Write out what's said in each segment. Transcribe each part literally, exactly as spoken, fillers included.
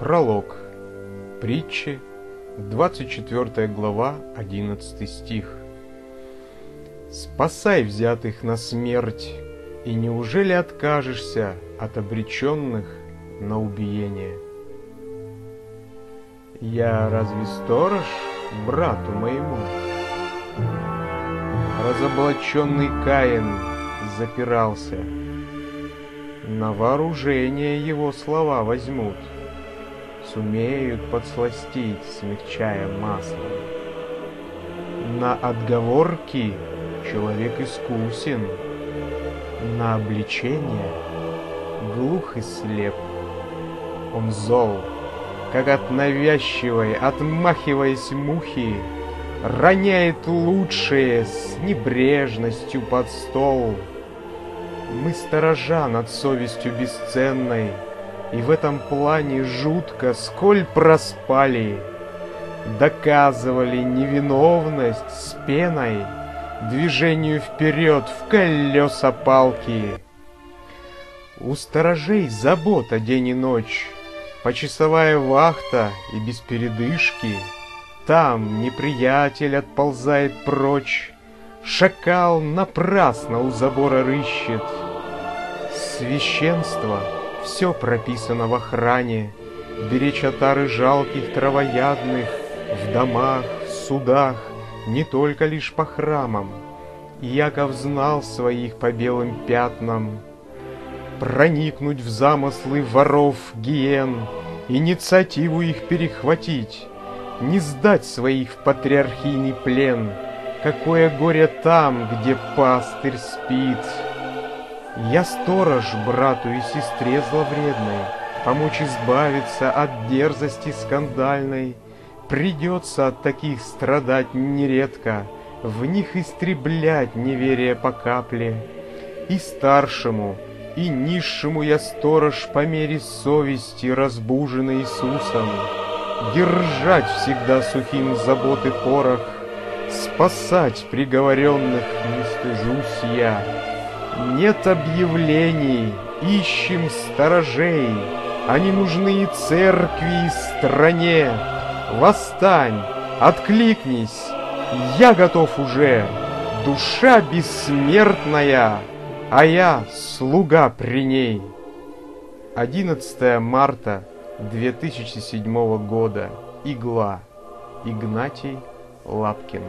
Пролог. Притчи, двадцать четвёртая глава, одиннадцатый стих. «Спасай взятых на смерть, и неужели откажешься от обреченных на убиение? Я разве сторож брату моему?» Разоблаченный Каин запирался. На вооружение его слова возьмут, сумеют подсластить, смягчая масло. На отговорки человек искусен, на обличение глух и слеп. Он зол, как от навязчивой, отмахиваясь мухи, роняет лучшее с небрежностью под стол. Мы сторожа над совестью бесценной, и в этом плане жутко, сколь проспали. Доказывали невиновность с пеной, движению вперед в колеса палки. У сторожей забота день и ночь, почасовая вахта и без передышки. Там неприятель отползает прочь, шакал напрасно у забора рыщет. Священство все прописано в охране, беречь отары жалких травоядных в домах, в судах, не только лишь по храмам. Яков знал своих по белым пятнам. Проникнуть в замыслы воров гиен, инициативу их перехватить, не сдать своих в патриархийный плен. Какое горе там, где пастырь спит! Я сторож брату и сестре зловредной, помочь избавиться от дерзости скандальной. Придется от таких страдать нередко, в них истреблять неверие по капле. И старшему, и низшему я сторож по мере совести, разбуженный Иисусом. Держать всегда сухим заботы порох, спасать приговоренных не стыжусь я. Нет объявлений, ищем сторожей, они нужны и церкви, и стране. Восстань, откликнись, я готов уже, душа бессмертная, а я слуга при ней. одиннадцатое марта две тысячи седьмого года. Игла. Игнатий Лапкин.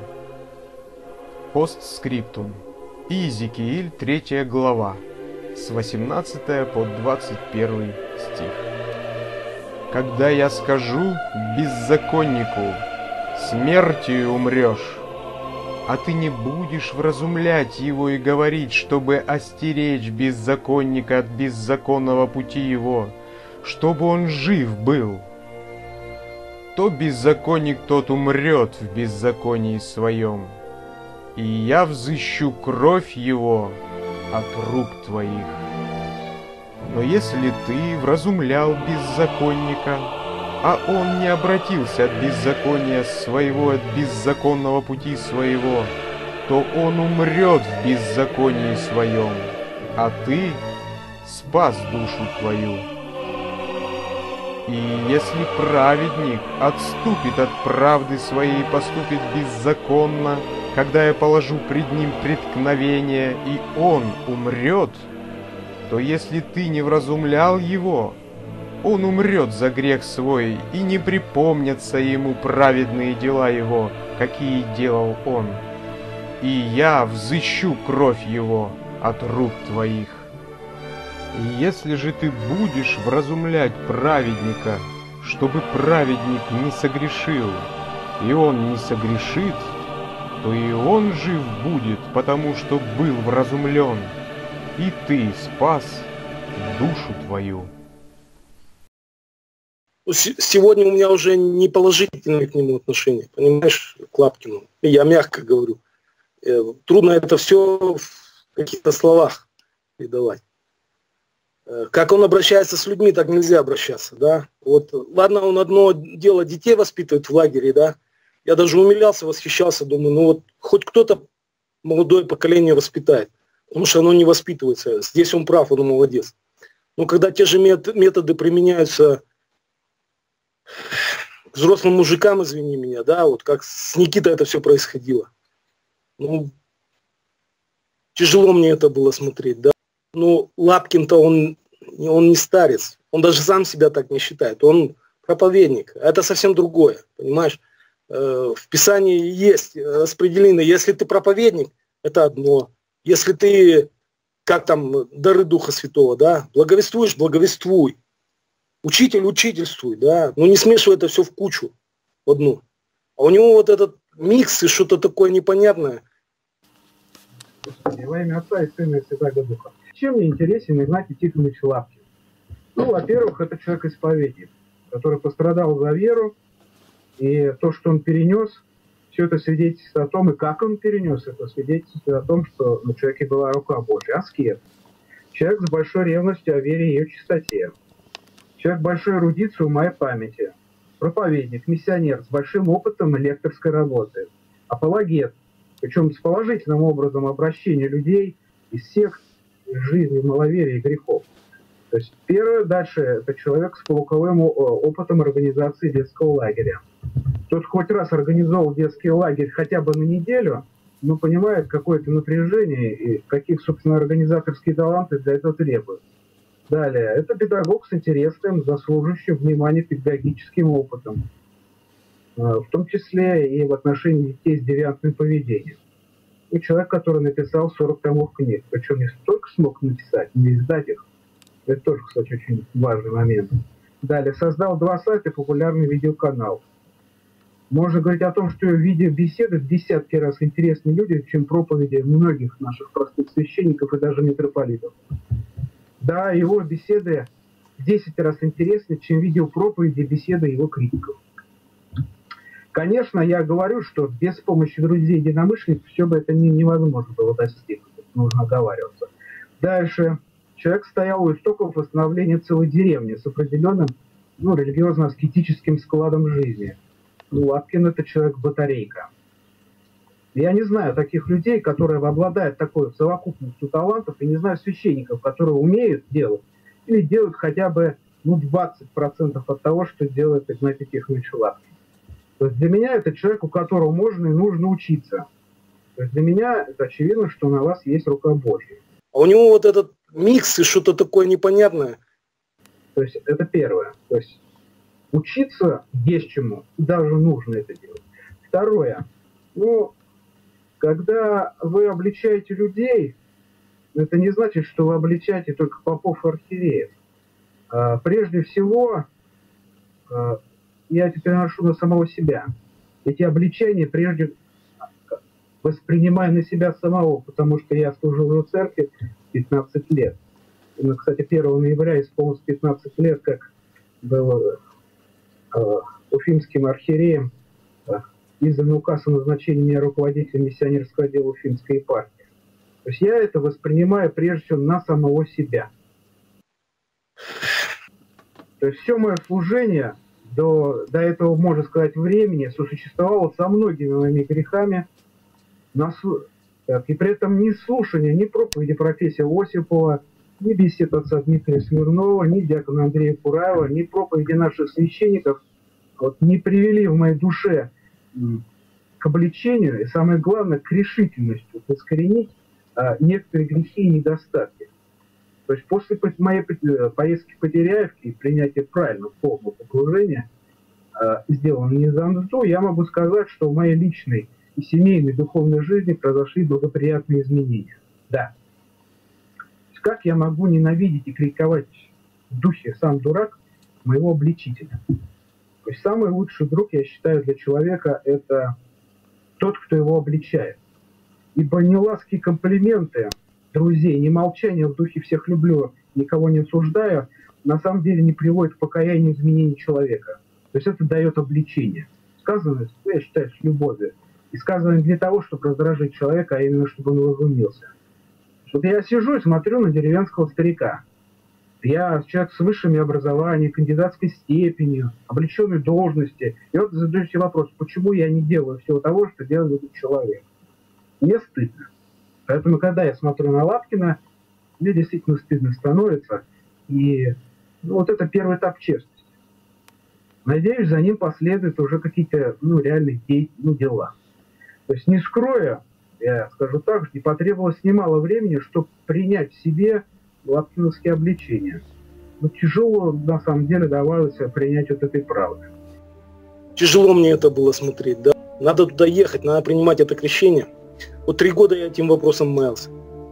Постскриптум. Иезекииль, третья глава, с восемнадцатого по двадцать первый стих. Когда я скажу беззаконнику, смертью умрешь, а ты не будешь вразумлять его и говорить, чтобы остеречь беззаконника от беззаконного пути его, чтобы он жив был, то беззаконник тот умрет в беззаконии своем, и я взыщу кровь его от рук твоих. Но если ты вразумлял беззаконника, а он не обратился от беззакония своего, от беззаконного пути своего, то он умрет в беззаконии своем, а ты спас душу твою. И если праведник отступит от правды своей и поступит беззаконно, когда я положу пред ним преткновение, и он умрет, то если ты не вразумлял его, он умрет за грех свой, и не припомнятся ему праведные дела его, какие делал он. И я взыщу кровь его от рук твоих. И если же ты будешь вразумлять праведника, чтобы праведник не согрешил, и он не согрешит, то и он жив будет, потому что был вразумлен, и ты спас душу твою. Сегодня у меня уже не положительное к нему отношение, понимаешь, к Лапкину. Я мягко говорю. Трудно это все в каких-то словах передавать. Как он обращается с людьми, так нельзя обращаться, да. Вот, ладно, он одно дело детей воспитывает в лагере, да. Я даже умилялся, восхищался, думаю, ну вот хоть кто-то молодое поколение воспитает, потому что оно не воспитывается. Здесь он прав, он молодец. Но когда те же методы применяются Взрослым мужикам, извини меня, да, вот как с Никитой это все происходило. Ну, тяжело мне это было смотреть, да. Ну, Лапкин-то он, он не старец, он даже сам себя так не считает, он проповедник, это совсем другое, понимаешь. В Писании есть распределено, если ты проповедник, это одно, если ты, как там, дары Духа Святого, да, благовествуешь, благовествуй, учитель, учительствуй, да, но не смешивай это все в кучу, в одну. А у него вот этот микс и что-то такое непонятное. Господи, во имя Отца и Сына и Святаго Духа. Чем мне интересен Игнатий Тихонович Лапкин? Ну, во-первых, это человек-исповедник, который пострадал за веру, и то, что он перенес, все это свидетельствует о том, и как он перенес это, свидетельствует о том, что на человеке была рука Божья, аскет. Человек с большой ревностью о вере и ее чистоте. Человек с большой эрудицией ума и памяти. Проповедник, миссионер с большим опытом лекторской работы. Апологет, причем с положительным образом обращения людей из сект, из жизни, маловерия и грехов. То есть первое, дальше, это человек с полуковым опытом организации детского лагеря. Тот хоть раз организовал детский лагерь хотя бы на неделю, но понимает какое-то напряжение и каких, собственно, организаторские таланты для этого требуют. Далее, это педагог с интересным, заслуживающим внимания педагогическим опытом, в том числе и в отношении детей с девиантным поведением. И человек, который написал сорок томов книг, причем не столько смог написать, но и издать их. Это тоже, кстати, очень важный момент. Далее, создал два сайта и популярный видеоканал. Можно говорить о том, что видеобеседы в десятки раз интереснее людям, чем проповеди многих наших простых священников и даже митрополитов. Да, его беседы в десять раз интереснее, чем видеопроповеди и беседы его критиков. Конечно, я говорю, что без помощи друзей единомышленников все бы это не, невозможно было достигнуть. Нужно оговариваться. Дальше. Человек стоял у истоков восстановления целой деревни с определенным, ну, религиозно-аскетическим складом жизни. Ну, Лапкин – это человек-батарейка. Я не знаю таких людей, которые обладают такой совокупностью талантов, и не знаю священников, которые умеют делать или делают хотя бы ну, двадцать процентов от того, что делает Игнатий Тихонович Лапкин. То есть для меня это человек, у которого можно и нужно учиться. То есть для меня это очевидно, что на вас есть рука Божья. А у него вот этот микс и что-то такое непонятное. То есть это первое. То есть учиться есть чему, даже нужно это делать. Второе. Ну, когда вы обличаете людей, это не значит, что вы обличаете только попов и архиереев. А, прежде всего, а, я это переношу на самого себя. Эти обличения прежде воспринимаю на себя самого, потому что я служил в церкви пятнадцать лет. И, кстати, первого ноября исполнилось пятнадцать лет, как был э, уфимским архиереем э, издан указ о назначении меня руководителем миссионерского отдела Уфимской епархии. То есть я это воспринимаю прежде всего на самого себя. То есть все мое служение до, до этого, можно сказать, времени сосуществовало со многими моими грехами, на, так, и при этом ни слушания, ни проповеди профессора Осипова, ни бесед отца Дмитрия Смирнова, ни диакона Андрея Кураева, ни проповеди наших священников вот, не привели в моей душе к обличению и, самое главное, к решительности искоренить а, некоторые грехи и недостатки. То есть после моей поездки по Теряевке и принятия правильного полного погружения, а, сделанного не за мзду, я могу сказать, что в моей личной и семейной духовной жизни произошли благоприятные изменения. Да. Как я могу ненавидеть и критиковать в духе сам дурак моего обличителя? То есть самый лучший друг, я считаю, для человека – это тот, кто его обличает. Ибо ни ласки и комплименты друзей, ни молчание в духе «всех люблю, никого не осуждаю» на самом деле не приводит к покаянию изменений человека. То есть это дает обличение. Сказано, я считаю, с любовью. И сказано не для того, чтобы раздражить человека, а именно, чтобы он разумился. Вот я сижу и смотрю на деревенского старика. Я человек с высшими образованиями, кандидатской степенью, облеченной должности. И вот задаю себе вопрос, почему я не делаю всего того, что делает этот человек. Мне стыдно. Поэтому, когда я смотрю на Лапкина, мне действительно стыдно становится. И ну, вот это первый этап честности. Надеюсь, за ним последуют уже какие-то ну, реальные ну, дела. То есть, не скроя, я скажу так, не потребовалось немало времени, чтобы принять в себе лапкиновские обличения. Но тяжело, на самом деле, давалось принять вот этой правды. Тяжело мне это было смотреть, да. Надо туда ехать, надо принимать это крещение. Вот три года я этим вопросом маялся.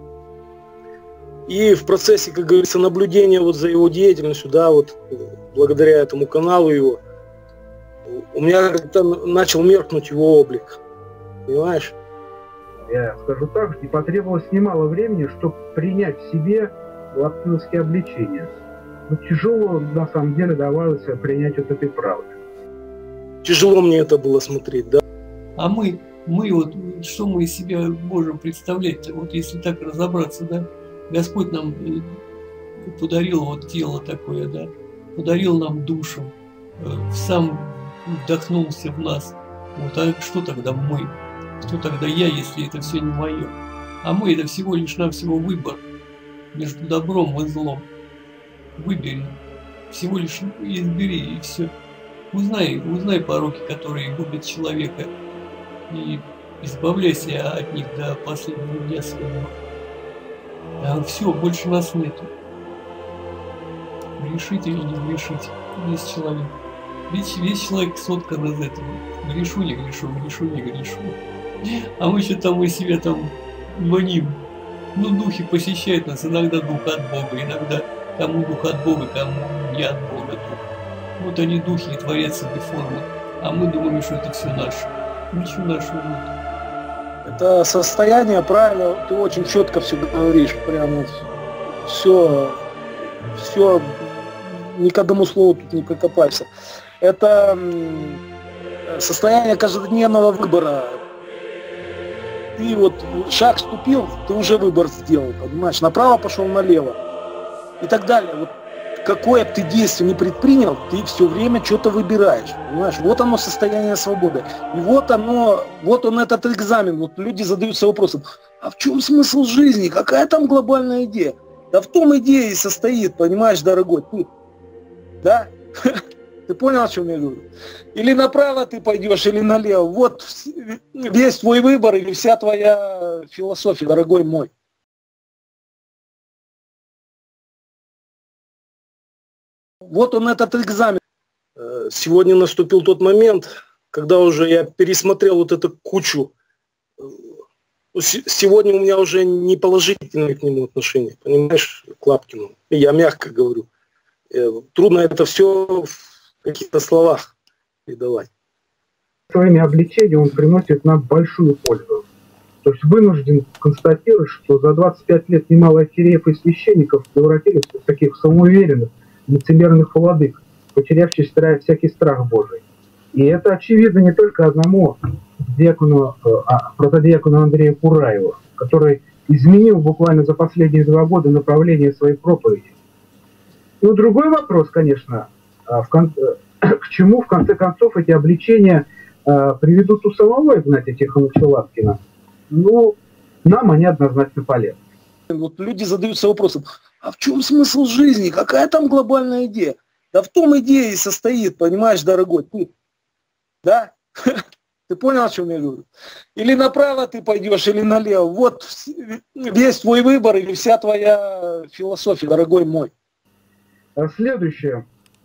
И в процессе, как говорится, наблюдения вот за его деятельностью, да, вот благодаря этому каналу его, у меня как-то начал меркнуть его облик. Понимаешь? Я скажу так, не потребовалось немало времени, чтобы принять в себе лапкиновские обличения. Но тяжело, на самом деле, давалось принять вот этой правды. Тяжело мне это было смотреть, да. А мы, мы вот, что мы из себя можем представлять-то? Вот если так разобраться, да, Господь нам подарил вот тело такое, да, подарил нам душу, сам вдохнулся в нас. Вот, а что тогда мы? Кто тогда я, если это все не мое? А мы — это всего лишь навсего выбор между добром и злом. Выбери, всего лишь избери, и все. Узнай, узнай пороки, которые губят человека, и избавляйся от них до последнего дня своего. А все, больше нас нету. Грешить или не грешить, весь человек. Ведь весь человек соткан из этого. Грешу, не грешу, грешу, не грешу. А мы еще там из себя там маним. Ну, духи посещают нас, иногда дух от Бога, иногда кому дух от Бога, кому не от Бога дух. Вот они духи и творят себе формы, а мы думаем, что это все наше. Ничего нашего нет. Это состояние, правильно, ты очень четко все говоришь, прям все, все, ни к одному слову тут не прикопайся. Это состояние каждодневного выбора. Ты вот шаг ступил, ты уже выбор сделал, понимаешь, направо пошел, налево и так далее. Вот какое бы ты действие не предпринял, ты все время что-то выбираешь, понимаешь? Вот оно состояние свободы. И вот оно, вот он этот экзамен. Вот люди задаются вопросом, а в чем смысл жизни? Какая там глобальная идея? Да в том идея и состоит, понимаешь, дорогой, ты, да? Ты понял, о чем я говорю? Или направо ты пойдешь, или налево. Вот весь твой выбор или вся твоя философия, дорогой мой. Вот он этот экзамен. Сегодня наступил тот момент, когда уже я пересмотрел вот эту кучу. Сегодня у меня уже не положительные к нему отношения, понимаешь, к Лапкину. Я мягко говорю. Трудно это все в каких-то словах передавать. Своими обличениями он приносит нам большую пользу. То есть вынужден констатировать, что за двадцать пять лет немало архиереев и священников превратились в таких самоуверенных, лицемерных владык, потерявших всякий страх Божий. И это очевидно не только одному диакону, а, протодиакону Андрею Кураеву, который изменил буквально за последние два года направление своей проповеди. Ну, другой вопрос, конечно, в кон... к чему в конце концов эти обличения э, приведут у самого Игнатия Тихоновича Лапкина. Ну, нам они однозначно полезны. Вот люди задаются вопросом, а в чем смысл жизни? Какая там глобальная идея? Да в том идея и состоит, понимаешь, дорогой, ты, да? Ты понял, о чем я говорю? Или направо ты пойдешь, или налево. Вот весь твой выбор или вся твоя философия, дорогой мой. Следующее.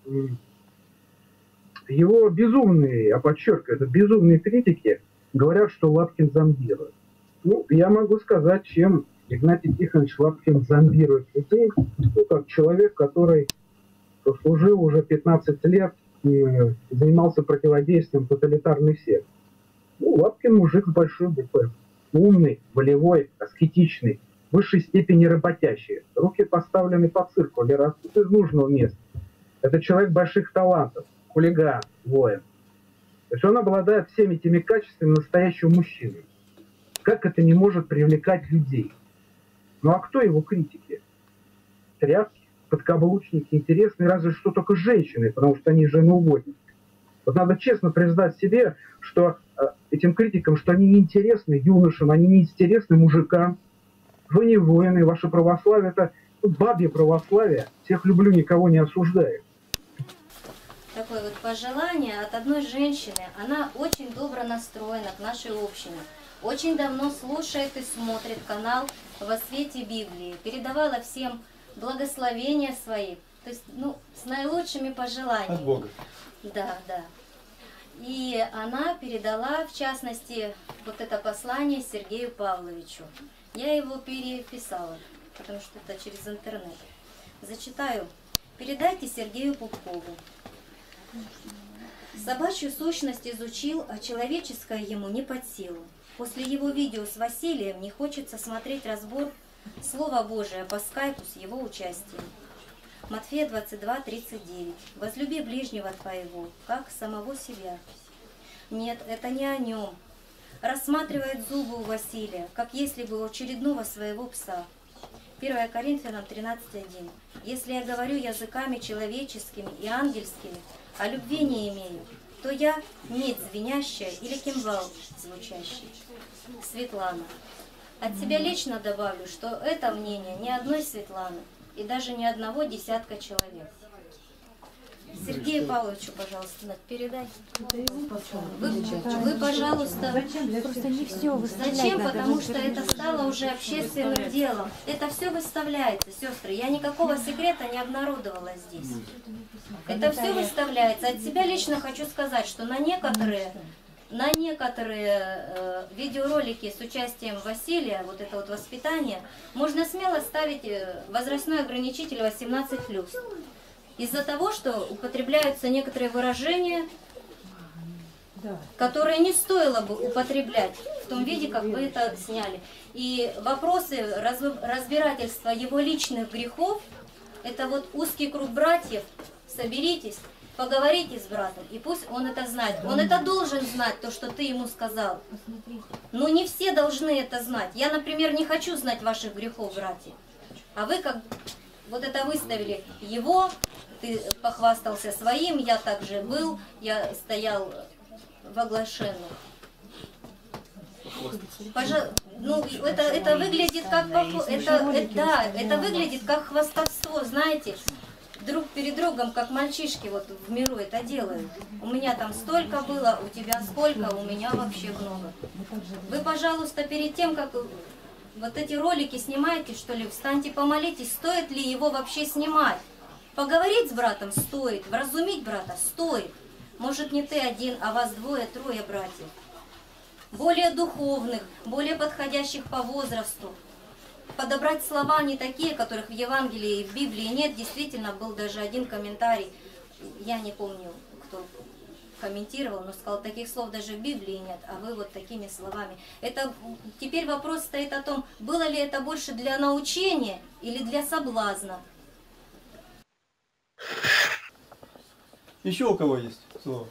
Его безумные, я подчеркиваю, это безумные критики говорят, что Лапкин зомбирует. Ну, я могу сказать, чем Игнатий Тихонович Лапкин зомбирует людей, ну, как человек, который служил уже пятнадцать лет и занимался противодействием тоталитарной секте. Ну, Лапкин мужик с большой буквы. Умный, волевой, аскетичный, в высшей степени работящий. Руки поставлены по циркулю, растут из нужного места. Это человек больших талантов, хулиган, воин. То есть он обладает всеми теми качествами настоящего мужчины. Как это не может привлекать людей? Ну а кто его критики? Тряпки, подкаблучники, интересные разве что только женщины, потому что они женоугодники. Вот надо честно признать себе, что э, этим критикам, что они неинтересны юношам, они неинтересны мужикам. Вы не воины, ваше православие — это ну, бабье православие. Всех люблю, никого не осуждаю. Такой вот пожелание от одной женщины. Она очень добро настроена к нашей общине. Очень давно слушает и смотрит канал «Во свете Библии». Передавала всем благословения свои. То есть, ну, с наилучшими пожеланиями. От Бога. Да, да. И она передала, в частности, вот это послание Сергею Павловичу. Я его переписала, потому что это через интернет. Зачитаю. Передайте Сергею Пупкову. Собачью сущность изучил, а человеческое ему не под силу. После его видео с Василием не хочется смотреть разбор Слова Божия по скайпу с его участием. Матфея двадцать два, тридцать девять. «Возлюби ближнего твоего, как самого себя». Нет, это не о нем. Рассматривает зубы у Василия, как если бы у очередного своего пса. первое Коринфянам тринадцать один. «Если я говорю языками человеческими и ангельскими, а любви не имею, то я медь звенящая или кимвал звучащий». Светлана. От себя лично добавлю, что это мнение ни одной Светланы и даже ни одного десятка человек. Сергею Павловичу, пожалуйста, передай. Вы, вы, пожалуйста. Зачем? Просто не все выставлять. Зачем? Надо, Потому что это стало уже общественным делом. Это все выставляется, сестры. Я никакого секрета не обнародовала здесь. Это все выставляется. От себя лично хочу сказать, что на некоторые, на некоторые э, видеоролики с участием Василия, вот это вот воспитание, можно смело ставить возрастной ограничитель восемнадцать плюс. Из-за того, что употребляются некоторые выражения, которые не стоило бы употреблять в том виде, как вы это сняли. И вопросы разбирательства его личных грехов, это вот узкий круг братьев, соберитесь, поговорите с братом, и пусть он это знает. Он это должен знать, то, что ты ему сказал. Но не все должны это знать. Я, например, не хочу знать ваших грехов, братья. А вы как вот это выставили его, ты похвастался своим, я также был, я стоял в оглашенном. Пожа... Ну, это, это выглядит как это, это, да, это выглядит как хвастовство, знаете, друг перед другом, как мальчишки вот в миру это делают. У меня там столько было, у тебя сколько, у меня вообще много. Вы, пожалуйста, перед тем, как вот эти ролики снимаете, что ли, встаньте, помолитесь, стоит ли его вообще снимать. Поговорить с братом стоит, вразумить брата стоит. Может, не ты один, а вас двое, трое братьев. Более духовных, более подходящих по возрасту. Подобрать слова не такие, которых в Евангелии и в Библии нет. Действительно, был даже один комментарий, я не помню, кто комментировал, но сказал, таких слов даже в Библии нет, а вы вот такими словами. Это теперь вопрос стоит о том, было ли это больше для научения или для соблазна. Еще у кого есть слово?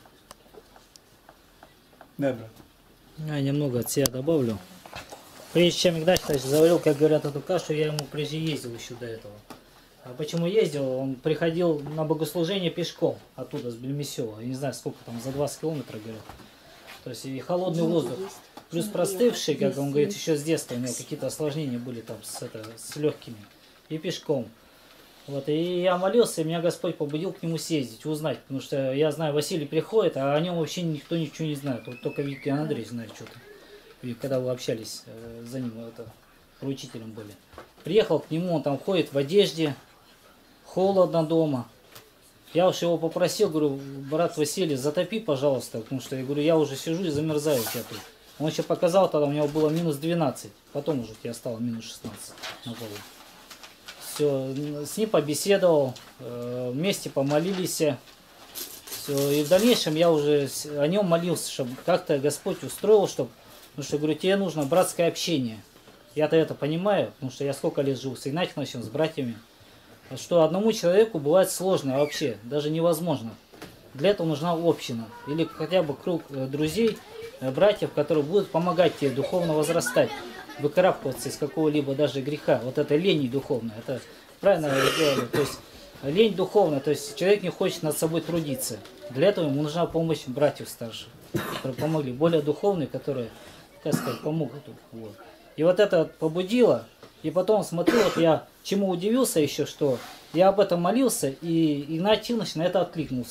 Да, брат. Я немного от себя добавлю. Прежде чем Игнатий Ильич заварил, как говорят, эту кашу, я ему прежде ездил еще до этого. А почему ездил? Он приходил на богослужение пешком оттуда, с Бельмесева. Я не знаю, сколько там, за двадцать километров, говорят. То есть и холодный воздух. Плюс простывший, как он говорит, еще с детства у него какие-то осложнения были там с, это, с легкими. И пешком. Вот, и я молился, и меня Господь побудил к нему съездить, узнать, потому что я знаю, Василий приходит, а о нем вообще никто ничего не знает, вот только Виктор Андреевич знает что-то, и когда вы общались э, за ним, это, поручителем были. Приехал к нему, он там ходит в одежде, холодно дома, я уж его попросил, говорю, брат Василий, затопи, пожалуйста, потому что, я говорю, я уже сижу и замерзаю у тебя тут. Он еще показал, тогда у него было минус двенадцать, потом уже у тебя стало минус шестнадцать на полу. Все, с ним побеседовал, вместе помолились. Все, и в дальнейшем я уже о нем молился, чтобы как-то Господь устроил, чтобы, потому что, говорю, тебе нужно братское общение. Я-то это понимаю, потому что я сколько лет живу с Игнатием Ильичем, с братьями, что одному человеку бывает сложно вообще, даже невозможно. Для этого нужна община или хотя бы круг друзей, братьев, которые будут помогать тебе духовно возрастать, выкарабкиваться из какого-либо даже греха. Вот это лень духовная, это правильно сделали. То есть лень духовная, то есть человек не хочет над собой трудиться. Для этого ему нужна помощь братьев старших, которые помогли, более духовные, которые, как сказать, помогут. Вот. И вот это побудило. И потом смотрю, вот я чему удивился еще, что я об этом молился, и Игнатий Ильич на это откликнулся.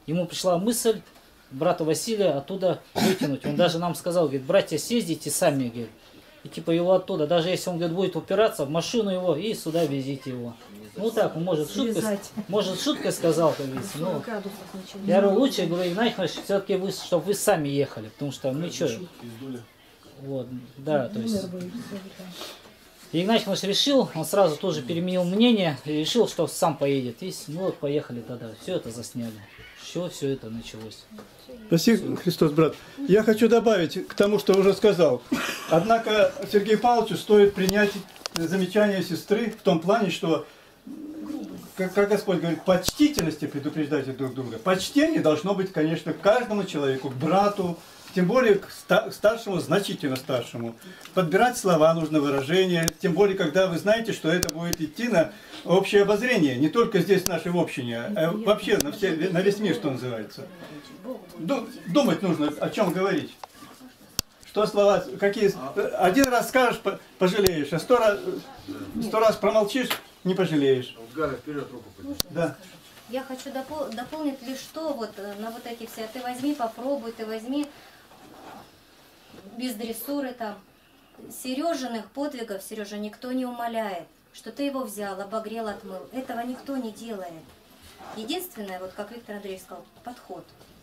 ему пришла мысль брата Василия оттуда вытянуть. Он даже нам сказал, говорит, братья, съездите сами, говорит. И типа его оттуда, даже если он, говорит, будет упираться, в машину его и сюда везите его. Ну так, может шутка, может шутка сказал, как говорится. Ну, я говорю, лучше, говорю, Игнатий, все-таки вы, чтобы вы сами ехали, потому что мы что, вот, да, то есть. Игнатий Иванович решил, он сразу тоже переменил мнение и решил, что сам поедет. И ну вот поехали тогда, все это засняли. Все, все это началось. Спасибо, Христос, брат. Я хочу добавить к тому, что уже сказал. Однако Сергею Павловичу стоит принять замечание сестры в том плане, что, как, как Господь говорит, почтительности предупреждайте друг друга. Почтение должно быть, конечно, к каждому человеку, к брату, тем более к старшему, значительно старшему. Подбирать слова нужно, выражения, тем более, когда вы знаете, что это будет идти на общее обозрение, не только здесь в нашей общине, а вообще на, все, на весь мир, что называется. Думать нужно, о чем говорить. Что слова, какие... Один раз скажешь, пожалеешь, а сто раз, сто раз промолчишь, не пожалеешь. Да. Я хочу допол дополнить лишь что вот на вот эти все, ты возьми, попробуй, ты возьми, без дрессуры там. Сережиных подвигов, Сережа, никто не умаляет, что ты его взял, обогрел, отмыл. Этого никто не делает. Единственное, вот как Виктор Андреевич сказал, подход.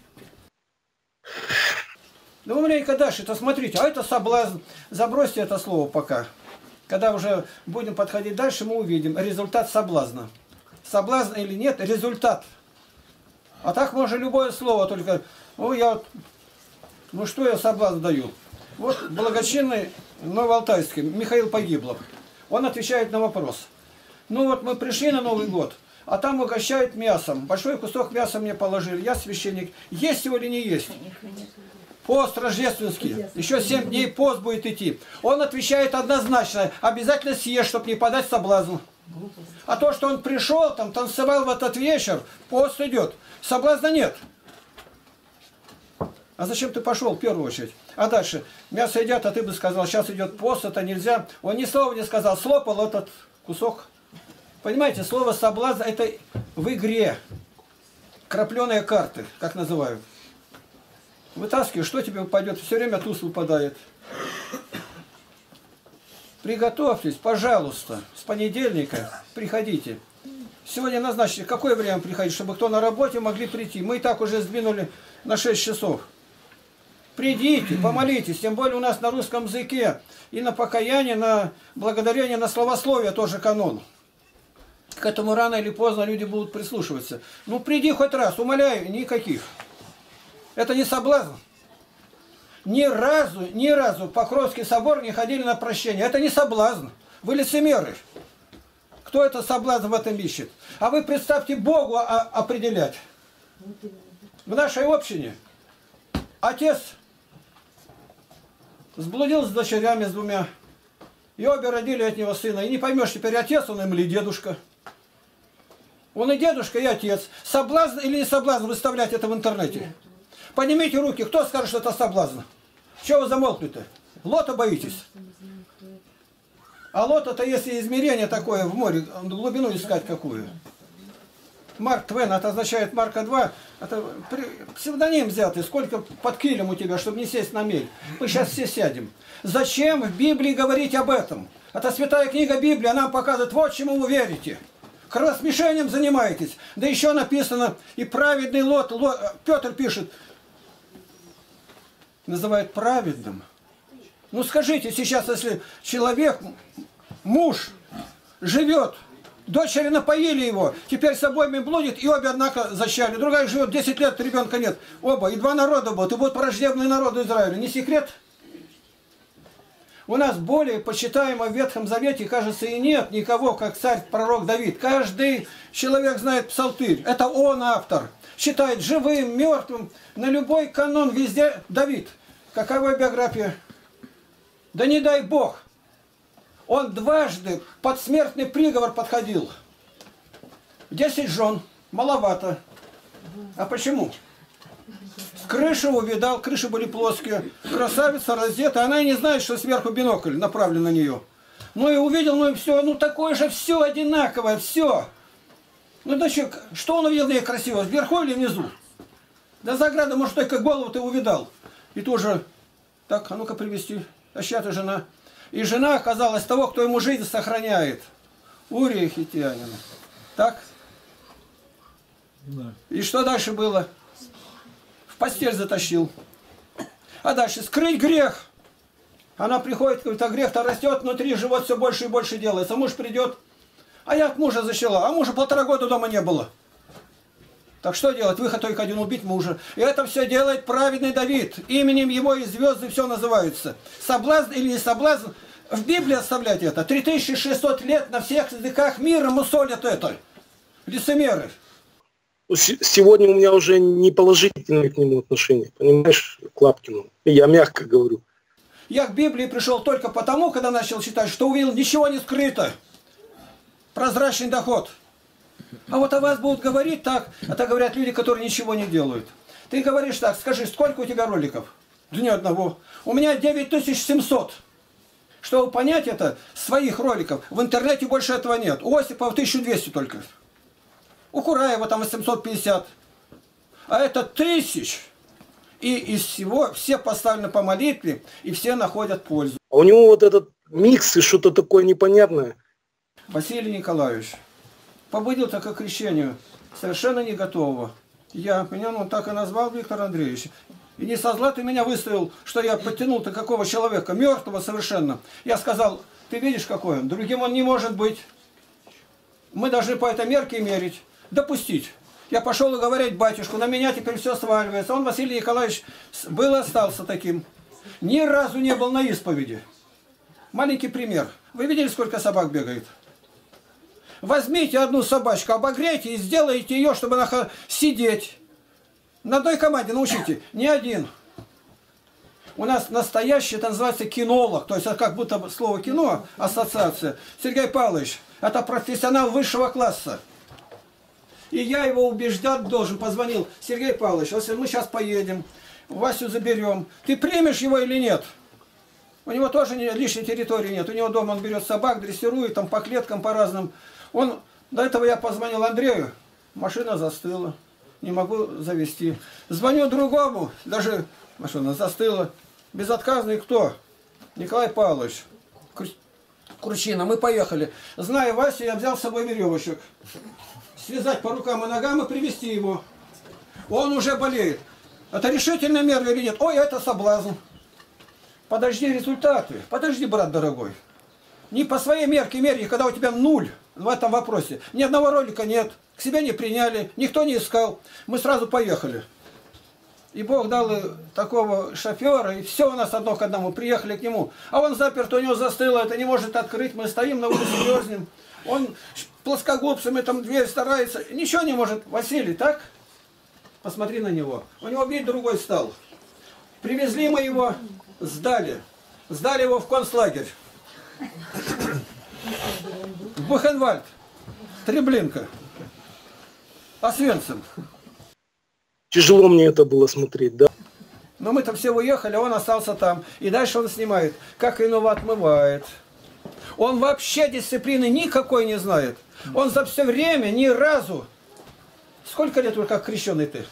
Ну, у меня дальше-то смотрите, а это соблазн. Забросьте это слово пока. Когда уже будем подходить дальше, мы увидим результат соблазна. Соблазн или нет, результат. А так можно любое слово, только, ну, я вот, ну, что я соблазн даю? Вот благочинный Новоалтайский Михаил Погиблов. Он отвечает на вопрос. Ну, вот мы пришли на Новый год, а там угощают мясом. Большой кусок мяса мне положили. Я священник. Есть его или не есть? Пост рождественский. Еще семь дней пост будет идти. Он отвечает однозначно. Обязательно съешь, чтобы не подать соблазн. А то, что он пришел, там танцевал в этот вечер, пост идет. Соблазна нет. А зачем ты пошел в первую очередь? А дальше, мясо едят, а ты бы сказал, сейчас идет пост, это нельзя. Он ни слова не сказал, слопал этот кусок. Понимаете, слово соблазн это в игре. Крапленые карты, как называют. Вытаскиваешь, что тебе упадет? Все время туз выпадает. Приготовьтесь, пожалуйста, с понедельника приходите. Сегодня назначили, какое время приходить, чтобы кто на работе могли прийти. Мы и так уже сдвинули на шесть часов. Придите, помолитесь, тем более у нас на русском языке и на покаяние, на благодарение, на словословие тоже канон. К этому рано или поздно люди будут прислушиваться. Ну приди хоть раз, умоляю, никаких. Это не соблазн. Ни разу, ни разу в Покровский собор не ходили на прощение. Это не соблазн. Вы лицемеры. Кто это соблазн в этом ищет? А вы представьте Богу определять. В нашей общине отец сблудил с дочерями, с двумя. И обе родили от него сына. И не поймешь, теперь отец он им или дедушка. Он и дедушка, и отец. Соблазн или не соблазн выставлять это в интернете? Поднимите руки, кто скажет, что это соблазн? Чего вы замолкли-то? Лота боитесь? А лота-то, если измерение такое в море, глубину искать какую? Марк Твен, это означает Марка два. Это псевдоним взятый. Сколько под килем у тебя, чтобы не сесть на мель? Мы сейчас все сядем. Зачем в Библии говорить об этом? Это святая книга Библии, она нам показывает, вот чему вы верите. Кровосмешением занимаетесь. Да еще написано, и праведный Лот, Лот Петр пишет, называют праведным. Ну скажите сейчас, если человек, муж, живет, дочери напоили его, теперь с обоими блудит, и обе, однако, зачали. Другая живет десять лет, ребенка нет. Оба, и два народа будут, и будут враждебные народы Израиля. Не секрет? У нас более почитаемо в Ветхом Завете, кажется, и нет никого, как царь-пророк Давид. Каждый человек знает псалтырь. Это он автор. Считает живым, мертвым. На любой канон везде Давид. Какова биография? Да не дай Бог. Он дважды под смертный приговор подходил. Десять жен. Маловато. А почему? С крыши увидал, крыши были плоские. Красавица раздета, она и не знает, что сверху бинокль направлен на нее. Ну и увидел, ну и все, ну такое же все одинаковое, все. Ну да что, что он увидел в ней красиво, сверху или внизу? До заграды, может, только голову ты увидал. И тоже, так, а ну-ка привести. А сейчас ты жена. И жена оказалась того, кто ему жизнь сохраняет. Урия Хитянина. Так? Да. И что дальше было? В постель затащил. А дальше скрыть грех. Она приходит, говорит, а грех-то растет, внутри живот все больше и больше делается. Муж придет, а я от мужа защила, а мужа полтора года дома не было. Так что делать? Выход только один — убить мужа. И это все делает праведный Давид. Именем его и звезды все называются. Соблазн или не соблазн, в Библии оставлять это. три тысячи шестьсот лет на всех языках мира мусолят это. Лицемеры. Сегодня у меня уже не положительные к нему отношения. Понимаешь, к Лапкину. Я мягко говорю. Я к Библии пришел только потому, когда начал читать, что увидел, ничего не скрыто. Прозрачный доход. А вот о вас будут говорить так, это говорят люди, которые ничего не делают. Ты говоришь так, скажи, сколько у тебя роликов? Да ни одного. У меня девять тысяч семьсот. Чтобы понять это, своих роликов, в интернете больше этого нет. У Осипова тысяча двести только. У Кураева там восемьсот пятьдесят. А это тысяч. И из всего все поставлены по молитве, и все находят пользу. А у него вот этот микс и что-то такое непонятное. Василий Николаевич побудил так к крещению совершенно не готового. Я, меня он так и назвал Виктор Андреевич. И не со зла ты меня выставил, что я подтянул-то какого человека, мертвого совершенно. Я сказал, ты видишь какой он, другим он не может быть. Мы должны по этой мерке мерить, допустить. Я пошел и говорить батюшку, на меня теперь все сваливается. Он, Василий Николаевич, был и остался таким. Ни разу не был на исповеди. Маленький пример. Вы видели, сколько собак бегает? Возьмите одну собачку, обогрейте и сделайте ее, чтобы она сидеть. На одной команде научите. Не один. У нас настоящий, это называется кинолог. То есть это как будто слово кино, ассоциация. Сергей Павлович, это профессионал высшего класса. И я его убеждать должен. Позвонил. Сергей Павлович, если мы сейчас поедем, Васю заберем, ты примешь его или нет? У него тоже лишней территории нет. У него дома он берет собак, дрессирует, там по клеткам, по разным. Он, до этого я позвонил Андрею, машина застыла, не могу завести. Звоню другому, даже машина застыла. Безотказный кто? Николай Павлович Кручина. Мы поехали. Зная Васю, я взял с собой веревочек. Связать по рукам и ногам и привести его. Он уже болеет. Это решительная мера или нет? Ой, это соблазн. Подожди результаты. Подожди, брат дорогой. Не по своей мерке мере, когда у тебя нуль в этом вопросе. Ни одного ролика нет. К себе не приняли. Никто не искал. Мы сразу поехали. И Бог дал такого шофера, и все у нас одно к одному. Приехали к нему. А он заперт, у него застыло, это не может открыть. Мы стоим на улице, мерзнем. Он плоскогубцами там дверь старается. Ничего не может. Василий, так? Посмотри на него. У него вид другой стал. Привезли мы его, сдали. Сдали его в концлагерь. В Бухенвальд. Треблинка. Освенцим. Тяжело мне это было смотреть, да? Но мы-то все уехали, а он остался там. И дальше он снимает, как иного отмывает. Он вообще дисциплины никакой не знает. Он за все время ни разу... Сколько лет уже как крещеный ты?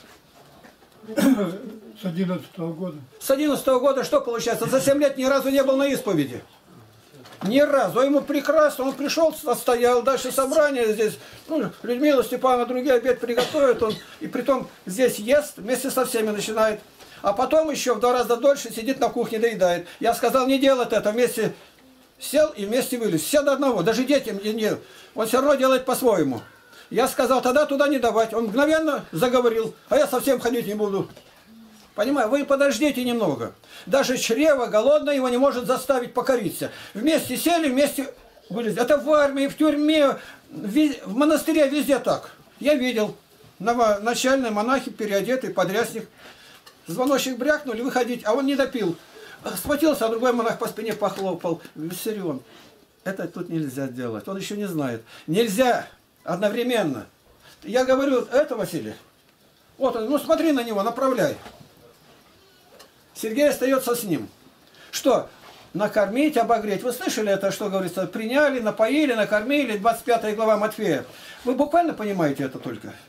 С одиннадцатого года. С одиннадцатого года что получается? За семь лет ни разу не был на исповеди. Ни разу. А ему прекрасно. Он пришел, стоял, дальше собрание здесь. Ну, Людмила, Степана, другие обед приготовят. Он, и притом здесь ест, вместе со всеми начинает. А потом еще в два раза дольше сидит на кухне, доедает. Я сказал, не делать это. Вместе сел и вместе вылез. Все до одного. Даже детям не... Он все равно делает по-своему. Я сказал, тогда туда не давать. Он мгновенно заговорил. А я совсем ходить не буду. Понимаю, вы подождите немного. Даже чрево голодное его не может заставить покориться. Вместе сели, вместе вылезли. Это в армии, в тюрьме, в монастыре, везде так. Я видел. Начальные монахи, переодетый, подрясник. Звоночек брякнули, выходить, а он не допил. Схватился, а другой монах по спине похлопал. Виссарион, это тут нельзя делать. Он еще не знает. Нельзя одновременно. Я говорю, это Василий. Вот он, ну смотри на него, направляй. Сергей остается с ним. Что? Накормить, обогреть. Вы слышали это, что говорится? Приняли, напоили, накормили. двадцать пятая глава Матфея. Вы буквально понимаете это только?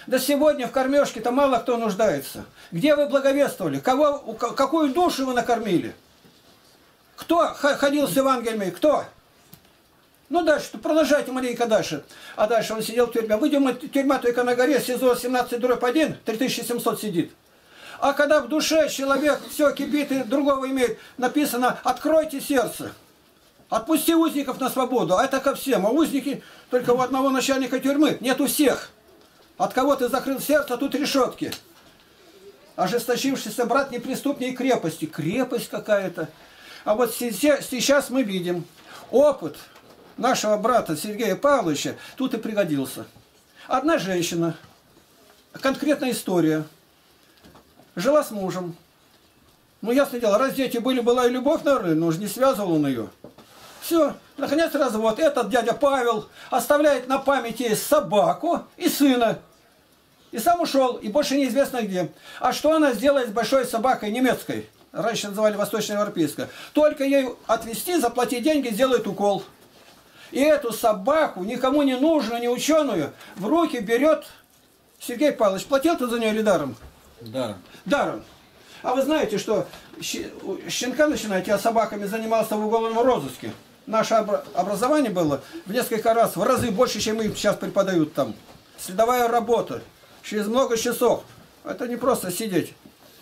Да сегодня в кормежке-то мало кто нуждается. Где вы благовествовали? Кого, какую душу вы накормили? Кто ходил с Евангелиями? Кто? Ну дальше, продолжайте маленько дальше. А дальше он сидел в тюрьме. Выйдем, тюрьма только на горе, СИЗО семнадцать дробь один, три тысячи семьсот сидит. А когда в душе человек все кипит и другого имеет, написано: откройте сердце. Отпусти узников на свободу. А это ко всем. А узники только у одного начальника тюрьмы. Нет у всех. От кого ты закрыл сердце, а тут решетки. Ожесточившийся брат не преступнее крепости. Крепость какая-то. А вот сейчас мы видим опыт нашего брата Сергея Павловича тут и пригодился. Одна женщина, конкретная история, жила с мужем. Ну, ясно дело, раз дети были, была и любовь, наверное, но уже не связывал он ее. Все, наконец развод. Этот дядя Павел оставляет на памяти собаку и сына. И сам ушел, и больше неизвестно где. А что она сделает с большой собакой немецкой? Раньше называли восточноевропейской. Только ей отвезти, заплатить деньги, сделает укол. И эту собаку, никому не нужную, не ученую, в руки берет Сергей Павлович. Платил ты за нее или даром? Даром. Даром. А вы знаете, что щенка начинаете, а собаками занимался в уголовном розыске. Наше образование было в несколько раз, в разы больше, чем им сейчас преподают там. Следовая работа. Через много часов. Это не просто сидеть.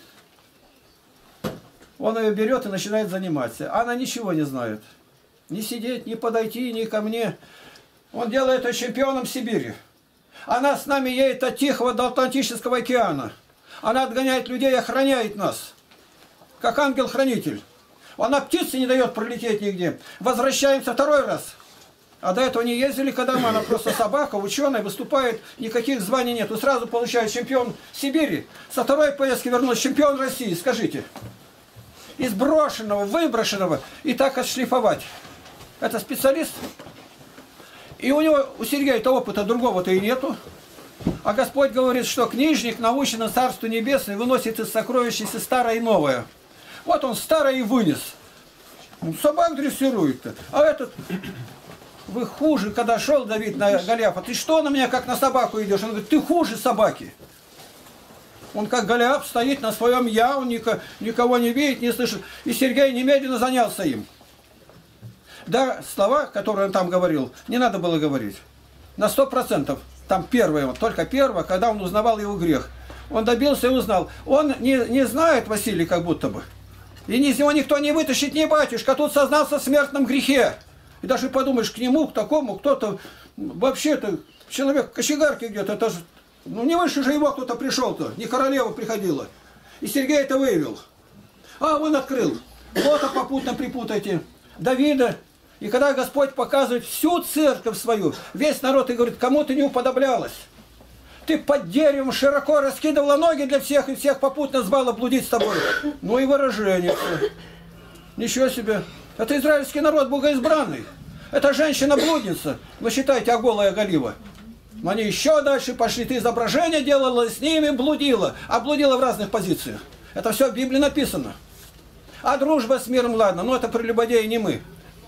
Он ее берет и начинает заниматься. Она ничего не знает. Ни сидеть, ни подойти, ни ко мне. Он делает ее чемпионом Сибири. Она с нами едет от Тихого до Атлантического океана. Она отгоняет людей и охраняет нас. Как ангел-хранитель. Она птице не дает пролететь нигде. Возвращаемся второй раз. А до этого не ездили, когда мы, она просто собака, ученая, выступает, никаких званий нет. И сразу получает чемпион Сибири. Со второй поездки вернулся чемпион России, скажите. Из брошенного, выброшенного, и так отшлифовать. Это специалист. И у него, у Сергея-то опыта другого-то и нету. А Господь говорит, что книжник, наученный Царству Небесному, выносит из сокровищницы старое и новое. Вот он старое и вынес. Ну, собак дрессирует-то. А этот... Вы хуже, когда шел Давид на Голиафа. Ты что на меня как на собаку идешь? Он говорит, ты хуже собаки. Он как Голиаф стоит на своем я, он никого не видит, не слышит. И Сергей немедленно занялся им. Да, слова, которые он там говорил, не надо было говорить. На сто процентов. Там первое, только первое, когда он узнавал его грех. Он добился и узнал. Он не, не знает, Василий, как будто бы. И из него никто не вытащит, не батюшка. Тут сознался в смертном грехе. И даже подумаешь, к нему, к такому, кто-то, вообще-то, человек в кочегарке где-то, это же, ну не выше же его кто-то пришел-то, не королева приходила. И Сергей это выявил. А, он открыл. Лота попутно припутайте, Давида. И когда Господь показывает всю церковь свою, весь народ, и говорит, кому ты не уподоблялась? Ты под деревом широко раскидывала ноги для всех, и всех попутно звала блудить с тобой. Ну и выражение. Ничего себе. Это израильский народ богоизбранный. Это женщина-блудница. Вы считаете, а голая Голива. Но они еще дальше пошли. Ты изображение делала, с ними блудила. А блудила в разных позициях. Это все в Библии написано. А дружба с миром, ладно. Но это прелюбодеи не мы.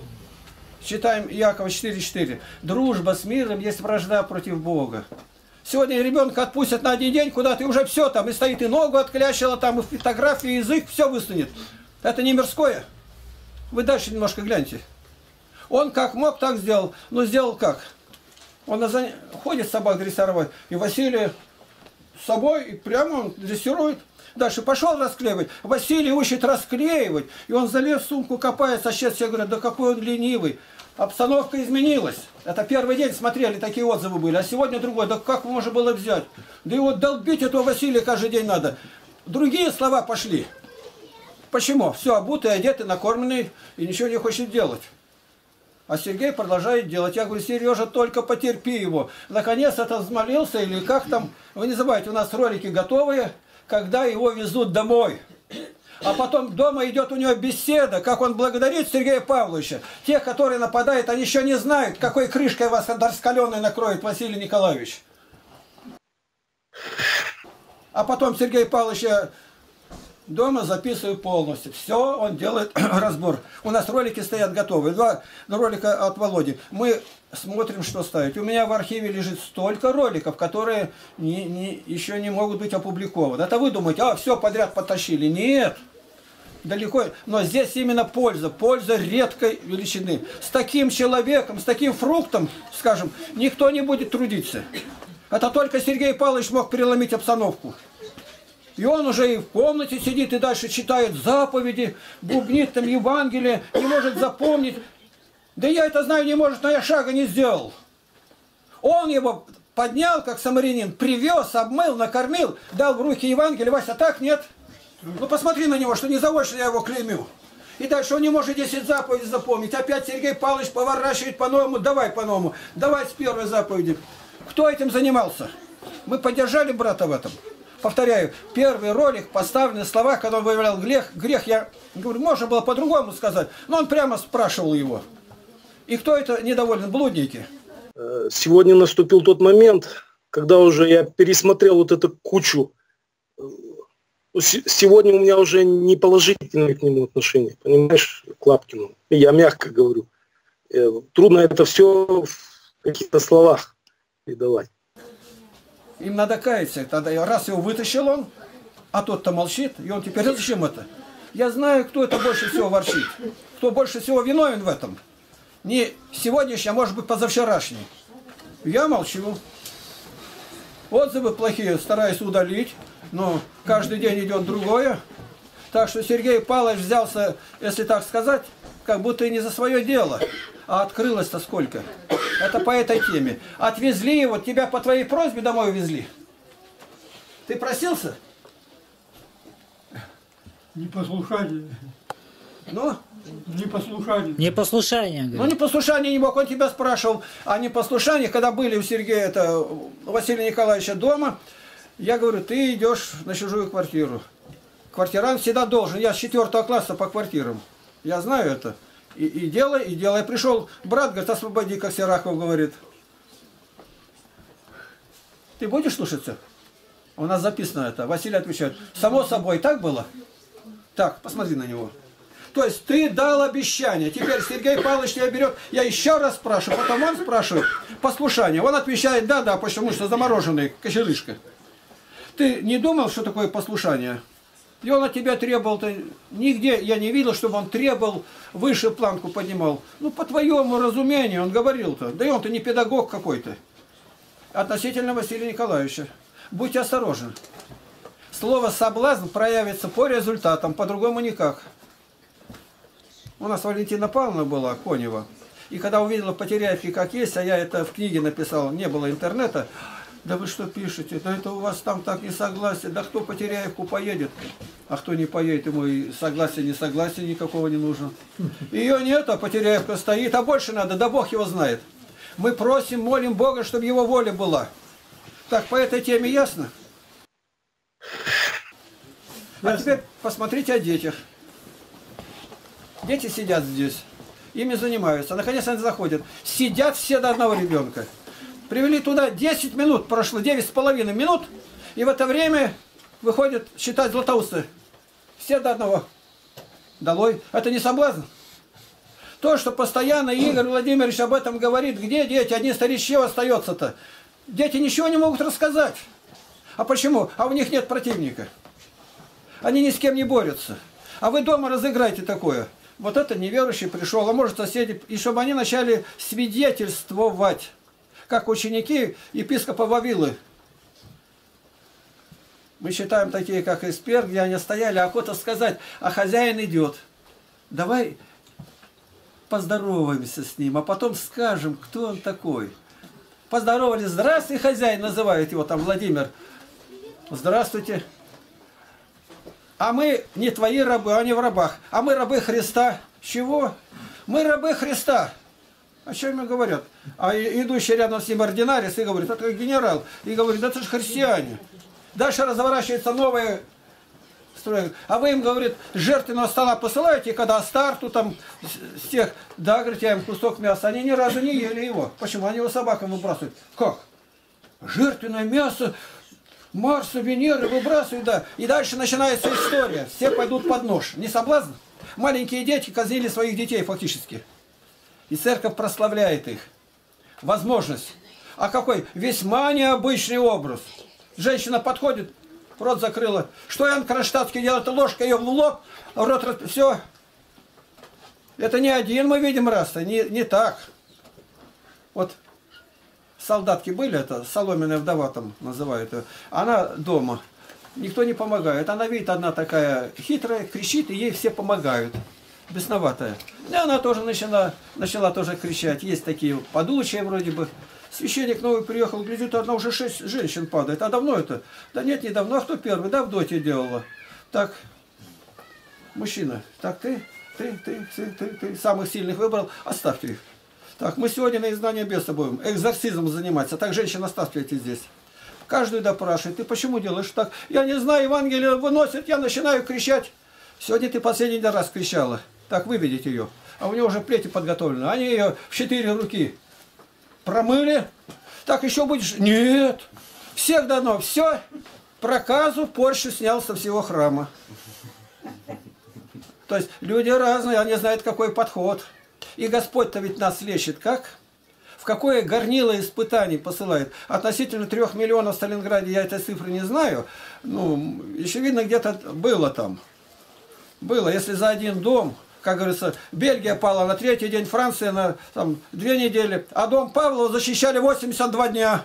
Читаем Иакова четыре четыре. Дружба с миром есть вражда против Бога. Сегодня ребенка отпустят на один день куда-то, и уже все там. И стоит, и ногу отклящила, там, и фотографии, и язык, все высунет. Это не мирское. Вы дальше немножко гляньте. Он как мог, так сделал. Но сделал как? Он на зан... ходит собак дрессировать, и Василий с собой, и прямо он дрессирует. Дальше пошел расклеивать. Василий учит расклеивать. И он залез в сумку, копается. А сейчас все говорят, да какой он ленивый. Обстановка изменилась. Это первый день смотрели, такие отзывы были. А сегодня другой. Да как можно было взять? Да его долбить этого Василия каждый день надо. Другие слова пошли. Почему? Все, обутый, одетый, накормленный, и ничего не хочет делать. А Сергей продолжает делать. Я говорю, Сережа, только потерпи его. Наконец это взмолился, или как там. Вы не забывайте, у нас ролики готовые, когда его везут домой. А потом дома идет у него беседа, как он благодарит Сергея Павловича. Тех, которые нападают, они еще не знают, какой крышкой вас раскаленной накроет Василий Николаевич. А потом Сергей Павлович дома записываю полностью. Все, он делает разбор. У нас ролики стоят готовые. Два ролика от Володи. Мы смотрим, что ставить. У меня в архиве лежит столько роликов, которые не, не, еще не могут быть опубликованы. Это вы думаете, а, все подряд потащили. Нет. Далеко. Но здесь именно польза. Польза редкой величины. С таким человеком, с таким фруктом, скажем, никто не будет трудиться. Это только Сергей Павлович мог переломить обстановку. И он уже и в комнате сидит, и дальше читает заповеди, бубнит там Евангелие, не может запомнить. Да я это знаю, не может, но я шага не сделал. Он его поднял, как самарянин, привез, обмыл, накормил, дал в руки Евангелие. Вася, так нет? Ну посмотри на него, что не заочно я его клеймю. И дальше он не может десять заповедей запомнить. Опять Сергей Павлович поворачивает по-новому, давай по-новому, давай с первой заповеди. Кто этим занимался? Мы поддержали брата в этом. Повторяю, первый ролик поставлены слова, когда он выявлял грех. Грех, я говорю, можно было по-другому сказать, но он прямо спрашивал его. И кто это недоволен? Блудники. Сегодня наступил тот момент, когда уже я пересмотрел вот эту кучу. Сегодня у меня уже не положительное к нему отношение, понимаешь, к Лапкину. Я мягко говорю. Трудно это все в каких-то словах передавать. Им надо каяться. Тогда раз его вытащил он, а тот-то молчит, и он теперь, зачем это? Я знаю, кто это больше всего ворчит. Кто больше всего виновен в этом. Не сегодняшний, а может быть позавчерашний. Я молчу. Отзывы плохие стараюсь удалить, но каждый день идет другое. Так что Сергей Павлович взялся, если так сказать, как будто и не за свое дело. А открылось-то сколько? Это по этой теме. Отвезли его, тебя по твоей просьбе домой увезли. Ты просился? Непослушание. Ну? Непослушание. Непослушание. Ну, непослушание не мог. Он тебя спрашивал о непослушании, когда были у Сергея, это, у Василия Николаевича дома. Я говорю, ты идешь на чужую квартиру. Квартирант всегда должен. Я с четвертого класса по квартирам. Я знаю это. И, и делай, и делай. Пришел брат, говорит, освободи, как Серахов говорит. Ты будешь слушаться? У нас записано это. Василий отвечает, само собой, так было? Так, посмотри на него. То есть ты дал обещание. Теперь Сергей Павлович тебя берет. Я еще раз спрашиваю, потом он спрашивает. Послушание. Он отвечает, да, да, потому что замороженный кочерышка. Ты не думал, что такое послушание? И он от тебя требовал-то, нигде я не видел, чтобы он требовал, выше планку поднимал. Ну, по твоему разумению он говорил-то. Да и он-то не педагог какой-то. Относительно Василия Николаевича. Будьте осторожны. Слово «соблазн» проявится по результатам, по-другому никак. У нас Валентина Павловна была, Конева. И когда увидела Потеряевки как есть, а я это в книге написал, не было интернета, да вы что пишете? Да это у вас там так не согласие. Да кто Потеряевку поедет? А кто не поедет, ему и согласия, не согласия никакого не нужно. Ее нет, а Потеряевка стоит. А больше надо, да Бог его знает. Мы просим, молим Бога, чтобы его воля была. Так, по этой теме ясно? А теперь посмотрите о детях. Дети сидят здесь. Ими занимаются. Наконец они заходят. Сидят все до одного ребенка. Привели туда десять минут, прошло девять с половиной минут, и в это время выходят считать златоусты. Все до одного. Долой. Это не соблазн? То, что постоянно Игорь Владимирович об этом говорит, где дети, одни старички остается-то. Дети ничего не могут рассказать. А почему? А у них нет противника. Они ни с кем не борются. А вы дома разыграете такое. Вот это неверующий пришел, а может соседи, и чтобы они начали свидетельствовать. Как ученики епископа Вавилы. Мы считаем такие, как Эспер, где они стояли, а охота сказать, а хозяин идет. Давай поздороваемся с ним, а потом скажем, кто он такой. Поздоровались, здравствуй, хозяин, называют его там Владимир. Здравствуйте. А мы не твои рабы, они в рабах. А мы рабы Христа. Чего? Мы рабы Христа. О чем мне говорят? А идущий рядом с ним ординарец и говорит, это генерал. И говорит, это же христиане. Дальше разворачивается новая строя. А вы им, говорит, жертвенного стола посылаете, когда старту там с тех, да, говорит, я им кусок мяса. Они ни разу не ели его. Почему? Они его собакам выбрасывают. Как? Жертвенное мясо? Марса, Венеры выбрасывают, да. И дальше начинается история. Все пойдут под нож. Не соблазн? Маленькие дети казнили своих детей фактически. И церковь прославляет их. Возможность. А какой весьма необычный образ. Женщина подходит, рот закрыла. Что Иоанн Кронштадтский делает? Ложка ее в лоб, рот, все. Это не один мы видим раз-то, не, не так. Вот солдатки были, это соломенная вдова там называют ее. Она дома, никто не помогает. Она видит, одна такая хитрая, кричит, и ей все помогают. Бесноватая. И она тоже начала, начала тоже кричать. Есть такие подучие вроде бы. Священник новый приехал, глядит, одна уже шесть женщин падает. А давно это? Да нет, не давно. А кто первый? Да, в доте делала. Так, мужчина, так ты, ты, ты, ты, ты, ты самых сильных выбрал, оставьте их. Так, мы сегодня на изгнание беса будем экзорцизмом заниматься. Так, женщин, оставьте эти здесь. Каждую допрашивает. Ты почему делаешь так? Я не знаю, Евангелие выносит, я начинаю кричать. Сегодня ты последний раз кричала. Так, выведите ее. А у нее уже плети подготовлены. Они ее в четыре руки промыли. Так, еще будешь? Нет. Всех дано. Все. Проказу Польшу снял со всего храма. То есть люди разные, они знают, какой подход. И Господь-то ведь нас лечит как? В какое горнило испытаний посылает? Относительно трех миллионов в Сталинграде, я этой цифры не знаю. Ну, еще видно, где-то было там. Было, если за один дом, как говорится, Бельгия пала на третий день, Франция на там, две недели, а дом Павлова защищали восемьдесят два дня.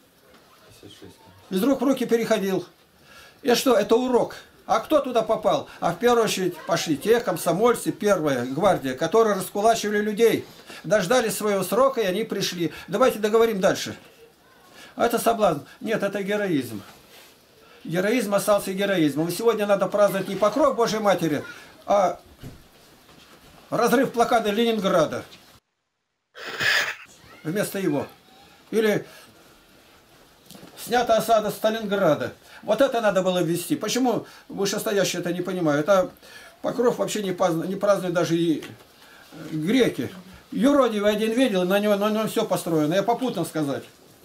Из рук в руки переходил. И что, это урок. А кто туда попал? А в первую очередь пошли те комсомольцы, первая гвардия, которые раскулачивали людей. Дождались своего срока, и они пришли. Давайте договорим дальше. А это соблазн. Нет, это героизм. Героизм остался героизмом. И сегодня надо праздновать не покров Божьей Матери, а разрыв блокады Ленинграда вместо его. Или снята осада Сталинграда. Вот это надо было ввести. Почему вышестоящие это не понимают? А покров вообще не празднуют, не празднуют даже и греки. Юродивый один видел, на нем, на нем все построено. Я попутно сказать.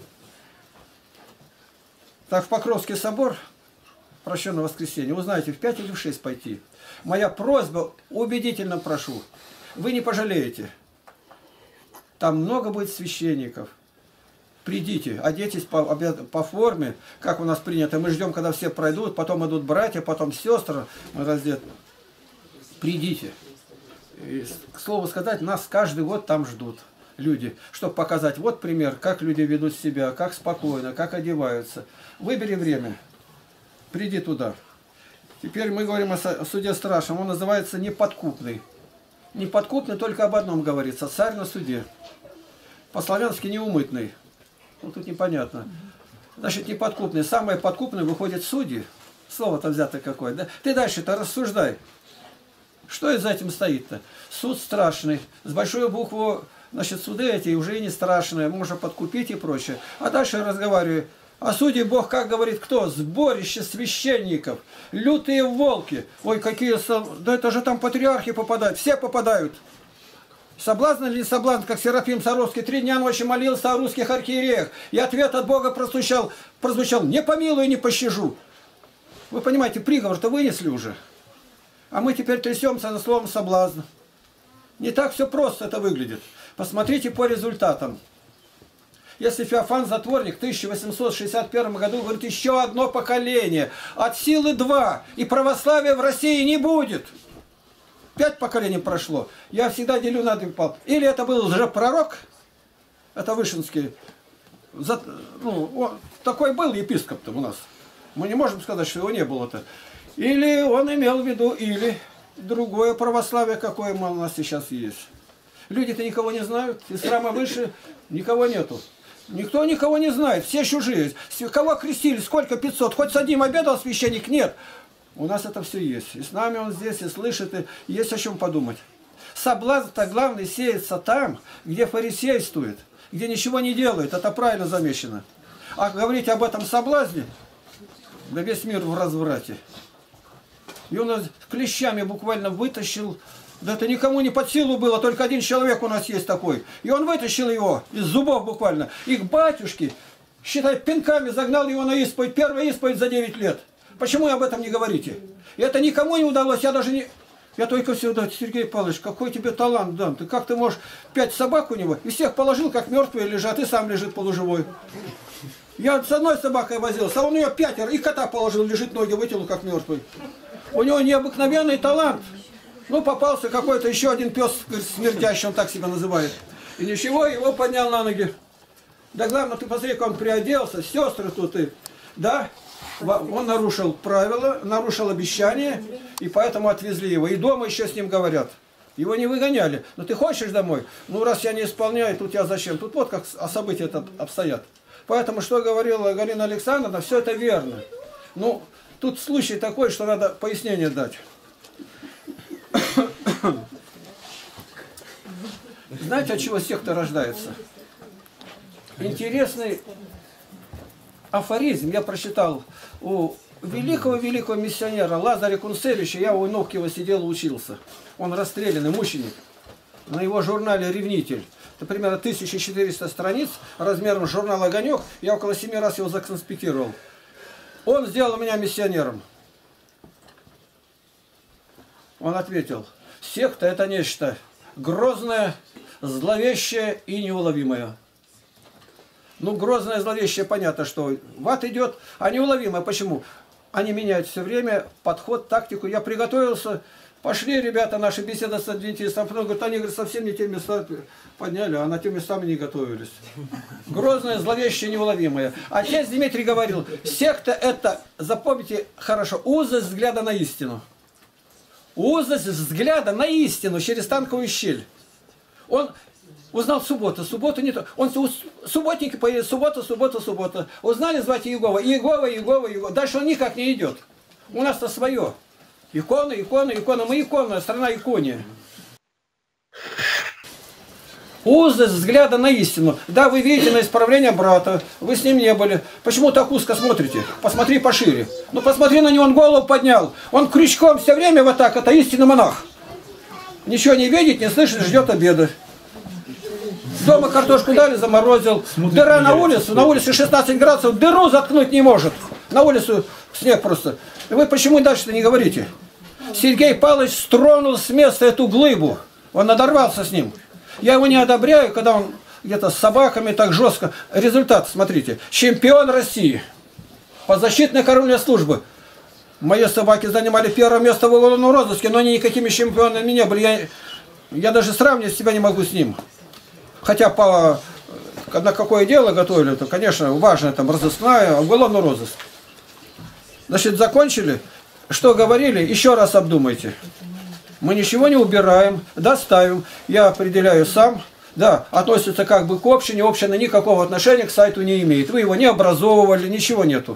Так, в Покровский собор, прощенное воскресенье, вы знаете, в пять или в шесть пойти. Моя просьба, убедительно прошу, вы не пожалеете. Там много будет священников. Придите, оденьтесь по, по форме, как у нас принято. Мы ждем, когда все пройдут, потом идут братья, потом сестры раздеты. Придите. И, к слову сказать, нас каждый год там ждут люди, чтобы показать, вот пример, как люди ведут себя, как спокойно, как одеваются. Выбери время, приди туда. Теперь мы говорим о суде страшном, он называется неподкупный. Неподкупный только об одном говорится, царь на суде. По-славянски неумытный. Ну тут непонятно. Значит, неподкупный. Самое подкупное выходит судьи. Слово-то взято какое, да? Ты дальше-то рассуждай. Что за этим стоит-то? Суд страшный. С большой буквы, значит, суды эти уже и не страшные. Можно подкупить и прочее. А дальше разговариваю. А судьи Бог, как говорит, кто? Сборище священников. Лютые волки. Ой, какие... Да это же там патриархи попадают. Все попадают. Соблазн или не соблазн, как Серафим Саровский, три дня ночи молился о русских архиереях. И ответ от Бога прозвучал, прозвучал: не помилую, не пощажу. Вы понимаете, приговор-то вынесли уже. А мы теперь трясемся на словом соблазн. Не так все просто это выглядит. Посмотрите по результатам. Если Феофан Затворник в тысяча восемьсот шестьдесят первом году говорит, еще одно поколение, от силы два, и православия в России не будет. Пять поколений прошло. Я всегда делю на две пал. Или это был лжепророк, это Вышинский, ну, он, такой был епископ-то у нас. Мы не можем сказать, что его не было-то. Или он имел в виду, или другое православие, какое у нас сейчас есть. Люди-то никого не знают, из храма выше никого нету. Никто никого не знает, все чужие. Кого крестили, сколько, пятьсот, хоть с одним обедал священник, нет. У нас это все есть. И с нами он здесь, и слышит, и есть о чем подумать. Соблазн-то главный сеется там, где фарисействует, где ничего не делают. Это правильно замечено. А говорить об этом соблазне, да весь мир в разврате. И он клещами буквально вытащил. Да это никому не под силу было, только один человек у нас есть такой. И он вытащил его из зубов буквально. И к батюшке Считай, пинками загнал его на исповедь. Первая исповедь за девять лет. Почему вы об этом не говорите? И это никому не удалось. Я даже не... Я только всегда, Сергей Павлович, какой тебе талант дан. Ты как ты можешь пять собак у него и всех положил, как мертвые лежат, и сам лежит полуживой. Я с одной собакой возился, а он ее пятеро, и кота положил, лежит, ноги вытянул, как мертвый. У него необыкновенный талант. Ну, попался какой-то еще один пес смердящий, он так себя называет. И ничего, его поднял на ноги. Да главное, ты посмотри, как он приоделся, сестры тут и... Да, он нарушил правила, нарушил обещание, и поэтому отвезли его. И дома еще с ним говорят. Его не выгоняли. Ну ты хочешь домой? Ну раз я не исполняю, тут я зачем? Тут вот как события это обстоят. Поэтому, что говорила Галина Александровна, все это верно. Ну, тут случай такой, что надо пояснение дать. Знаете, от чего секта рождается? Интересный афоризм я прочитал у великого-великого миссионера Лазаря Кунцевича. Я у ног его сидел и учился. Он расстрелянный, мученик. На его журнале «Ревнитель». Это примерно тысяча четыреста страниц размером с журнал «Огонек». Я около семи раз его законспектировал. Он сделал меня миссионером. Он ответил: секта – это нечто грозное, зловещее и неуловимое. Ну, грозное, зловещее, понятно, что в ад идет, а неуловимое. Почему? Они меняют все время подход, тактику. Я приготовился, пошли ребята наши беседы с адвентистом, а потом говорят, они говорят, совсем не те места подняли, а на те местами не готовились. Грозное, зловещее, неуловимое. Отец Дмитрий говорил, секта это, запомните хорошо, узость взгляда на истину. Узость взгляда на истину через танковую щель. Он узнал субботу, субботу не то. Он субботники поедет, суббота, суббота, суббота. Узнали, звать Иегова, Иегова, Иегова, Иегова. Дальше он никак не идет. У нас-то свое. Икона, икона, икона. Мы икона, страна икония. Узость взгляда на истину. Да, вы видите на исправление брата. Вы с ним не были. Почему так узко смотрите? Посмотри пошире. Ну посмотри на него, он голову поднял. Он крючком все время вот так. Это истинный монах. Ничего не видит, не слышит, ждет обеда. Дома картошку дали, заморозил. Дыра на улицу, на улице шестнадцать градусов, дыру заткнуть не может. На улицу снег просто. Вы почему дальше-то не говорите? Сергей Павлович стронул с места эту глыбу. Он надорвался с ним. Я его не одобряю, когда он где-то с собаками так жестко. Результат, смотрите. Чемпион России по защитной караульной службе. Мои собаки занимали первое место в уголовном розыске, но они никакими чемпионами не были. Я, я даже сравнивать себя не могу с ним. Хотя по, на какое дело готовили, то, конечно, важно там разыскная, уголовный розыск. Значит, закончили. Что говорили, еще раз обдумайте. Мы ничего не убираем, доставим. Я определяю сам. Да, относится как бы к общине. Община никакого отношения к сайту не имеет. Вы его не образовывали, ничего нету.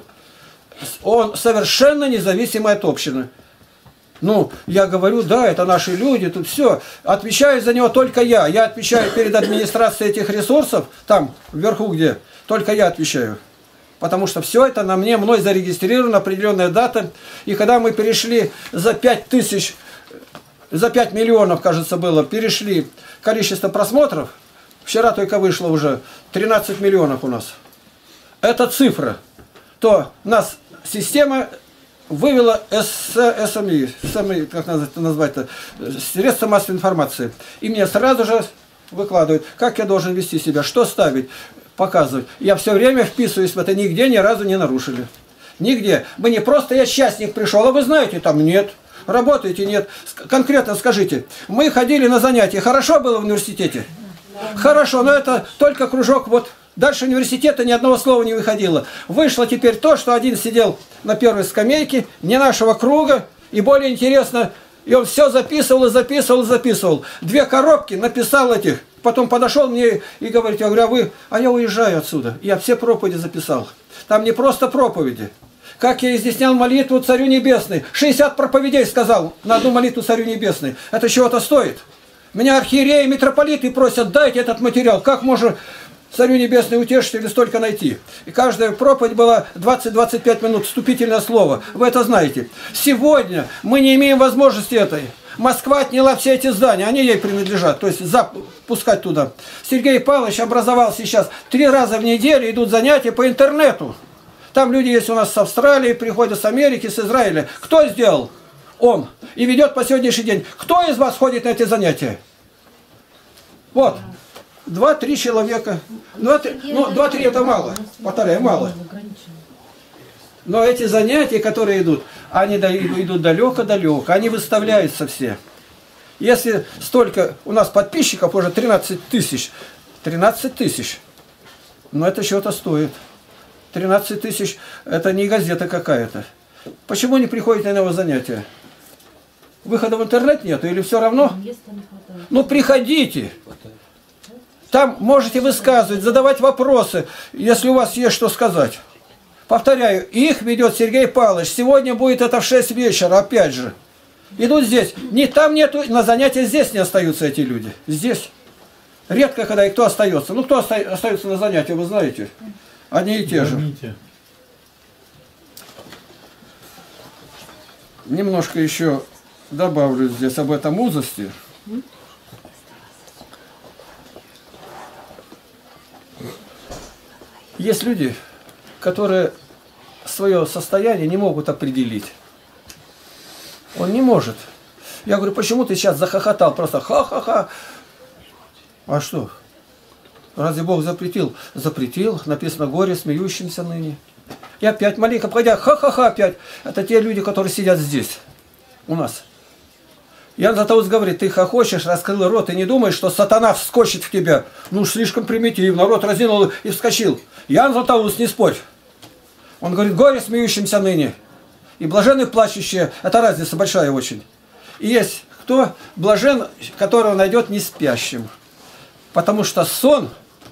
Он совершенно независимый от общины. Ну, я говорю, да, это наши люди, тут все. Отвечаю за него только я. Я отвечаю перед администрацией этих ресурсов, там, вверху где, только я отвечаю. Потому что все это на мне, мной зарегистрировано, определенная дата. И когда мы перешли за пять тысяч, за пять миллионов, кажется, было, перешли количество просмотров, вчера только вышло уже тринадцать миллионов у нас. Это цифра. То нас система вывела эс эм и, как назвать-то, средства массовой информации. И мне сразу же выкладывают, как я должен вести себя, что ставить, показывать. Я все время вписываюсь в это, нигде ни разу не нарушили. Нигде. Мы не просто, я частник пришел, а вы знаете, там нет. Работаете, нет. Конкретно скажите, мы ходили на занятия, хорошо было в университете? Хорошо, но это только кружок, вот. Дальше университета ни одного слова не выходило. Вышло теперь то, что один сидел на первой скамейке, не нашего круга, и более интересно, и он все записывал, и записывал, и записывал. Две коробки написал этих. Потом подошел мне и говорит, я говорю, а вы, а я уезжаю отсюда. Я все проповеди записал. Там не просто проповеди. Как я изъяснял молитву Царю Небесной. шестьдесят проповедей сказал на одну молитву Царю Небесной. Это чего-то стоит. Меня архиереи, митрополиты просят, дайте этот материал. Как можно Царю Небесной утешить или столько найти? И каждая проповедь была двадцать-двадцать пять минут, вступительное слово. Вы это знаете. Сегодня мы не имеем возможности этой. Москва отняла все эти здания, они ей принадлежат, то есть запускать туда. Сергей Павлович образовал сейчас три раза в неделю, идут занятия по интернету. Там люди есть у нас с Австралии, приходят с Америки, с Израиля. Кто сделал? Он. И ведет по сегодняшний день. Кто из вас ходит на эти занятия? Вот. Два-три человека. Два-три, ну, два-три это мало. Повторяю, мало. Но эти занятия, которые идут, они идут далеко-далеко. Они выставляются все. Если столько у нас подписчиков, уже тринадцать тысяч. тринадцать тысяч. Но это чего-то стоит. тринадцать тысяч это не газета какая-то. Почему не приходите на его занятия? Выхода в интернет нету или все равно? Ну приходите. Там можете высказывать, задавать вопросы, если у вас есть что сказать. Повторяю, их ведет Сергей Павлович. Сегодня будет это в шесть вечера, опять же. Идут здесь. Ни там нету, на занятиях здесь не остаются эти люди. Здесь. Редко, когда и кто остается. Ну, кто остается на занятиях, вы знаете. Одни и те же. Немножко еще добавлю здесь об этом узости. Есть люди, которые свое состояние не могут определить. Он не может. Я говорю, почему ты сейчас захохотал? Просто ха-ха-ха. А что? Разве Бог запретил? Запретил. Написано, горе смеющимся ныне. И опять маленько, погодя, ха-ха-ха опять. Это те люди, которые сидят здесь, у нас. Ян Златоуст говорит, ты хохочешь, раскрыл рот, и не думаешь, что сатана вскочит в тебя. Ну, слишком примитивно. Рот разинул и вскочил. Ян Златоуст, не спорь. Он говорит, горе смеющимся ныне. И блаженны плачущие. Это разница большая очень. И есть кто? Блажен, которого найдет не спящим. Потому что сон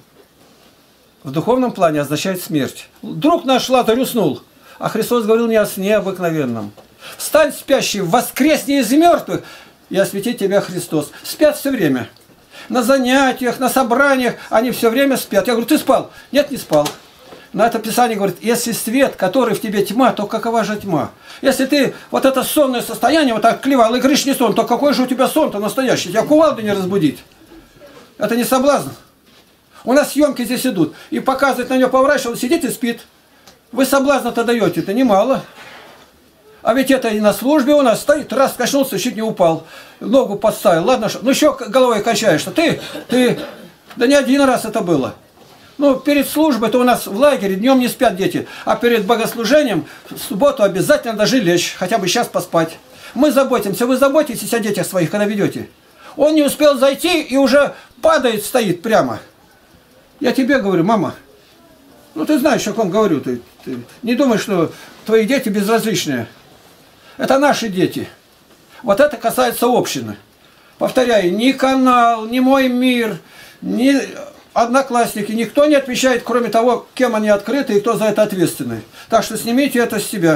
в духовном плане означает смерть. Друг наш Лазарь уснул. А Христос говорил не о сне обыкновенном. Встань, спящий, воскресни из мертвых, и осветит тебя Христос. Спят все время. На занятиях, на собраниях, они все время спят. Я говорю, ты спал? Нет, не спал. На это Писание говорит, если свет, который в тебе тьма, то какова же тьма? Если ты вот это сонное состояние вот так клевал и говоришь не сон, то какой же у тебя сон-то настоящий? Тебя кувалду не разбудить. Это не соблазн. У нас съемки здесь идут. И показывает на него поворачивал, сидит и спит. Вы соблазна-то даете-то немало. А ведь это и на службе у нас стоит, раз качнулся, чуть не упал. Ногу подставил. Ладно, ну еще головой качаешь-то. Ты, ты, да не один раз это было. Ну, перед службой-то у нас в лагере днем не спят дети. А перед богослужением в субботу обязательно даже лечь. Хотя бы сейчас поспать. Мы заботимся. Вы заботитесь о детях своих, когда ведете. Он не успел зайти и уже падает, стоит прямо. Я тебе говорю, мама, ну ты знаешь, о ком говорю. Ты, ты не думай, что твои дети безразличные. Это наши дети. Вот это касается общины. Повторяю, ни канал, ни мой мир, ни одноклассники, никто не отвечает, кроме того, кем они открыты и кто за это ответственный. Так что снимите это с себя.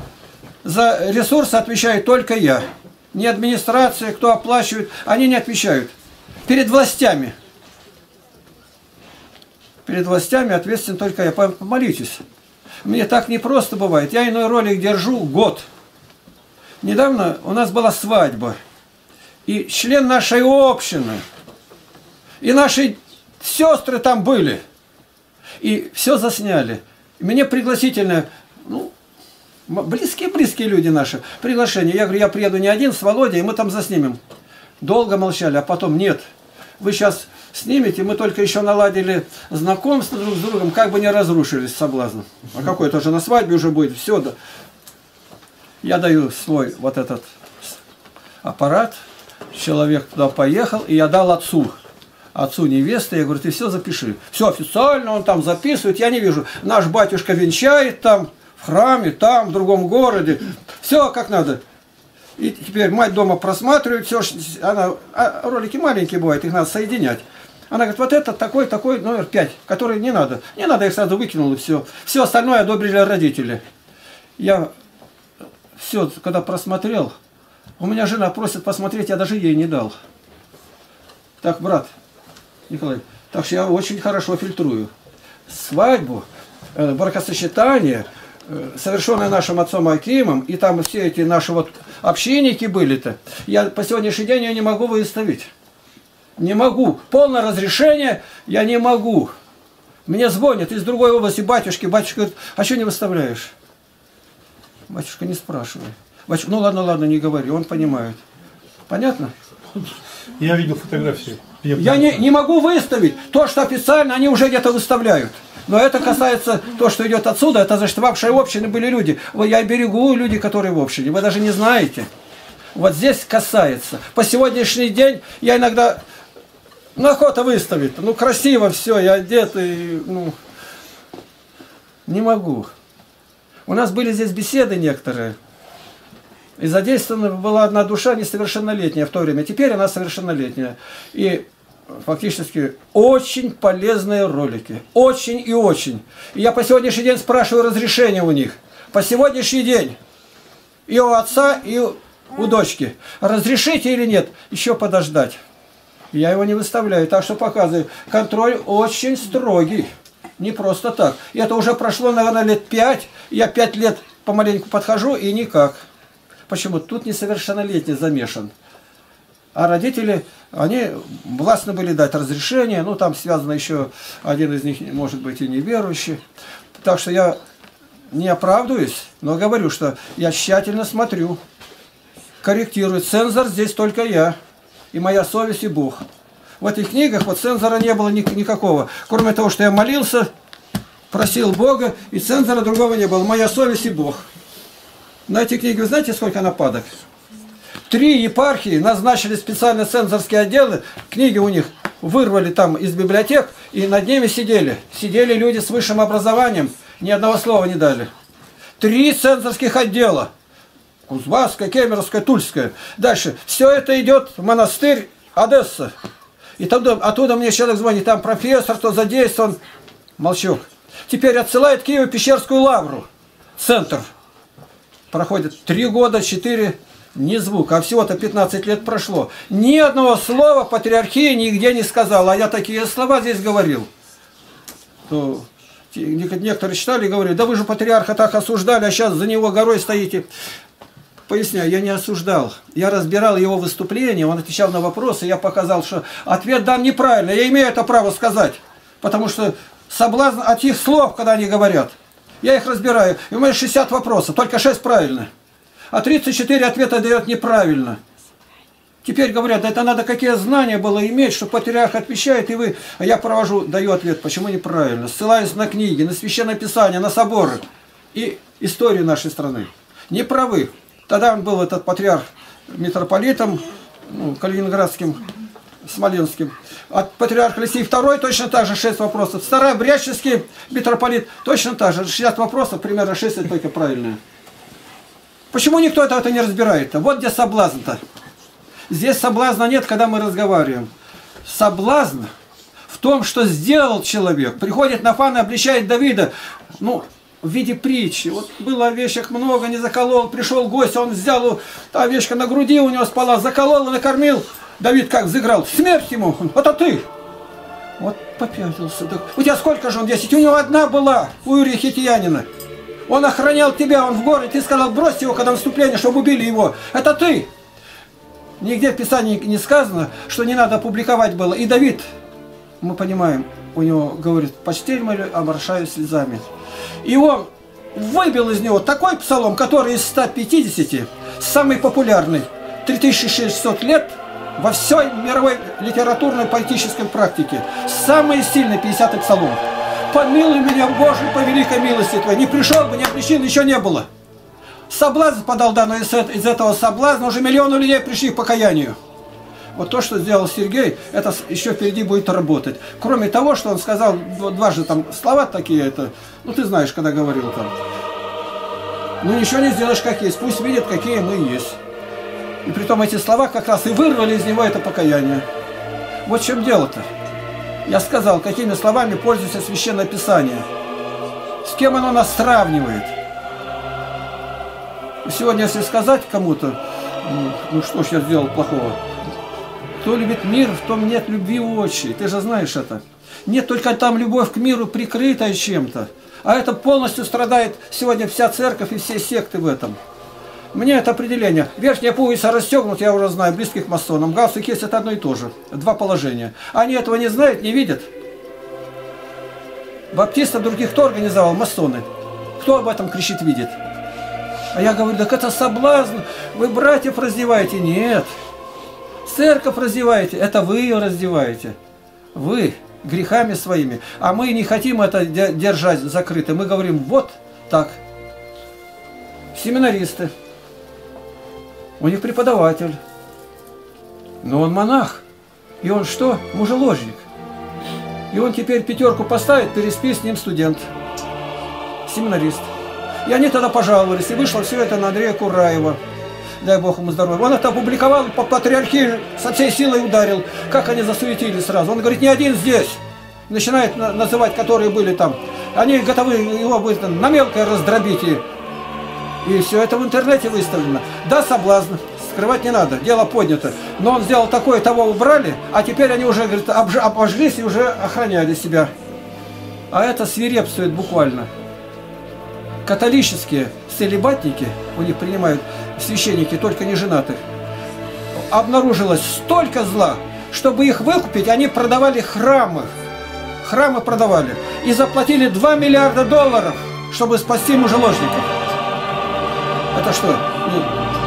За ресурсы отвечаю только я. Не администрация, кто оплачивает, они не отвечают. Перед властями. Перед властями ответственен только я. Помолитесь. Мне так непросто бывает. Я иной ролик держу год. Недавно у нас была свадьба. И член нашей общины, и наши сестры там были. И все засняли. Мне пригласительное, ну, близкие-близкие люди наши, приглашение. Я говорю, я приеду не один, с Володей, и мы там заснимем. Долго молчали, а потом нет. Вы сейчас снимете, мы только еще наладили знакомство друг с другом, как бы не разрушились соблазном. А какой-то уже на свадьбе уже будет, все. Да. Я даю свой вот этот аппарат, человек туда поехал, и я дал отцу. Отцу невесты, я говорю, ты все запиши. Все официально, он там записывает, я не вижу. Наш батюшка венчает там, в храме, там, в другом городе. Все как надо. И теперь мать дома просматривает все. Она, а ролики маленькие бывают, их надо соединять. Она говорит, вот это такой, такой, номер пять, который не надо. Не надо, их сразу выкинул и все. Все остальное одобрили родители. Я все, когда просмотрел, у меня жена просит посмотреть, я даже ей не дал. Так, брат Николай, так что я очень хорошо фильтрую. Свадьбу, бракосочетание, совершенное нашим отцом Акимом, и там все эти наши вот общинники были-то, я по сегодняшний день я не могу выставить. Не могу. Полное разрешение я не могу. Мне звонят из другой области батюшки. Батюшка говорит, а что не выставляешь? Батюшка не спрашивай. Батюшка, ну ладно, ладно, не говори, он понимает. Понятно? Я видел фотографии. Я, я не, не могу выставить. То, что официально, они уже где-то выставляют. Но это касается то, что идет отсюда. Это значит, в вашей общине были люди. Я берегу люди, которые в общине. Вы даже не знаете. Вот здесь касается. По сегодняшний день я иногда... Ну, охота выставить. Ну, красиво все, я одет, и, ну... Не могу. У нас были здесь беседы некоторые. И задействована была одна душа несовершеннолетняя в то время. Теперь она совершеннолетняя. И фактически очень полезные ролики. Очень и очень. И я по сегодняшний день спрашиваю разрешение у них. По сегодняшний день. И у отца, и у дочки. Разрешите или нет? Еще подождать. Я его не выставляю. Так что показываю. Контроль очень строгий. Не просто так. И это уже прошло, наверное, лет пять. Я пять лет помаленьку подхожу и никак. Почему? Тут несовершеннолетний замешан. А родители, они властны были дать разрешение. Ну, там связано еще, один из них, может быть, и неверующий. Так что я не оправдываюсь, но говорю, что я тщательно смотрю, корректирую. Цензор здесь только я. И моя совесть, и Бог. В этих книгах вот цензора не было никакого. Кроме того, что я молился, просил Бога, и цензора другого не было. Моя совесть и Бог. На эти книги, вы знаете, сколько нападок? Три епархии назначили специально цензорские отделы, книги у них вырвали там из библиотек, и над ними сидели. Сидели люди с высшим образованием, ни одного слова не дали. Три цензорских отдела. Кузбасская, Кемеровская, Тульская. Дальше. Все это идет в монастырь Одесса. И тогда, оттуда мне человек звонит, там профессор, кто задействован. Молчу. Теперь отсылает Киево-Пещерскую лавру. Центр. Проходит три года, четыре, ни звука. А всего-то пятнадцать лет прошло. Ни одного слова патриархия нигде не сказала. А я такие слова здесь говорил. То некоторые читали и говорили, да вы же патриарха так осуждали, а сейчас за него горой стоите. Поясняю, я не осуждал. Я разбирал его выступление, он отвечал на вопросы, я показал, что ответ дан неправильно. Я имею это право сказать. Потому что соблазн от их слов, когда они говорят. Я их разбираю. И у меня шестьдесят вопросов, только шесть правильно. А тридцать четыре ответа дает неправильно. Теперь говорят, да это надо какие знания было иметь, что патриарх отвечает, и вы... А я провожу, даю ответ, почему неправильно. Ссылаюсь на книги, на Священное Писание, на соборы и историю нашей страны. Не правы. Тогда он был, этот патриарх, митрополитом, ну, калининградским, смоленским. А патриарх Алексей второй точно так же шесть вопросов. Старый Брянский митрополит точно так же. шестьдесят вопросов, примерно шесть только правильные. Почему никто это, это не разбирает-то? Вот где соблазн-то. Здесь соблазна нет, когда мы разговариваем. Соблазн в том, что сделал человек. Приходит Нафан и обличает Давида. Ну, в виде притчи. Вот было овечек много, не заколол, пришел гость, он взял, та овечка на груди у него спала, заколол и накормил. Давид как взыграл, смерть ему, это ты. Вот попятился. У тебя сколько же он, десять? У него одна была, у Юрия Хитиянина. Он охранял тебя, он в горе, ты сказал, брось его, когда наступление, чтобы убили его. Это ты. Нигде в Писании не сказано, что не надо публиковать было. И Давид, мы понимаем, у него говорит, постель мою оморшаю слезами. И он выбил из него такой псалом, который из ста пятидесяти, самый популярный, три тысячи шестьсот лет во всей мировой литературной поэтической практике. Самый сильный пятидесятый псалом. «Помилуй меня, Боже, по великой милости Твоей». Не пришел бы, ни причин еще не было. Соблазн подал, да, но из этого соблазна уже миллионы людей пришли к покаянию. Вот то, что сделал Сергей, это еще впереди будет работать. Кроме того, что он сказал дважды там слова такие, это, ну ты знаешь, когда говорил там. Ну ничего не сделаешь как есть, пусть видят, какие мы есть. И притом эти слова как раз и вырвали из него это покаяние. Вот в чем дело-то. Я сказал, какими словами пользуется Священное Писание. С кем оно нас сравнивает. И сегодня, если сказать кому-то, ну, ну что ж я сделал плохого. Кто любит мир, в том нет любви отчей. Ты же знаешь это. Нет только там любовь к миру, прикрытая чем-то. А это полностью страдает сегодня вся церковь и все секты в этом. Мне это определение. Верхняя пуговица расстегнут, я уже знаю, близких к масонам. Галстук есть, это одно и то же. Два положения. Они этого не знают, не видят. Баптистов других кто организовал? Масоны. Кто об этом кричит, видит? А я говорю, так это соблазн. Вы братьев раздеваете. Нет. Церковь раздеваете. Это вы ее раздеваете. Вы грехами своими. А мы не хотим это держать закрыто. Мы говорим, вот так. Семинаристы. У них преподаватель. Но он монах. И он что? Мужеложник. И он теперь пятерку поставит, переспи с ним студент. Семинарист. И они тогда пожаловались. И вышло все это на Андрея Кураева. Дай Бог ему здоровья. Он это опубликовал, по патриархии со всей силой ударил. Как они засуетились сразу. Он говорит, не один здесь. Начинает называть, которые были там. Они готовы его на мелкое раздробить. И, и все это в интернете выставлено. Да, соблазн. Скрывать не надо. Дело поднято. Но он сделал такое, того убрали. А теперь они уже, говорит, обожглись и уже охраняли себя. А это свирепствует буквально. Католические целибатники, у них принимают священники, только не женатых, обнаружилось столько зла, чтобы их выкупить, они продавали храмы. Храмы продавали. И заплатили два миллиарда долларов, чтобы спасти мужеложников. Это что? Ну,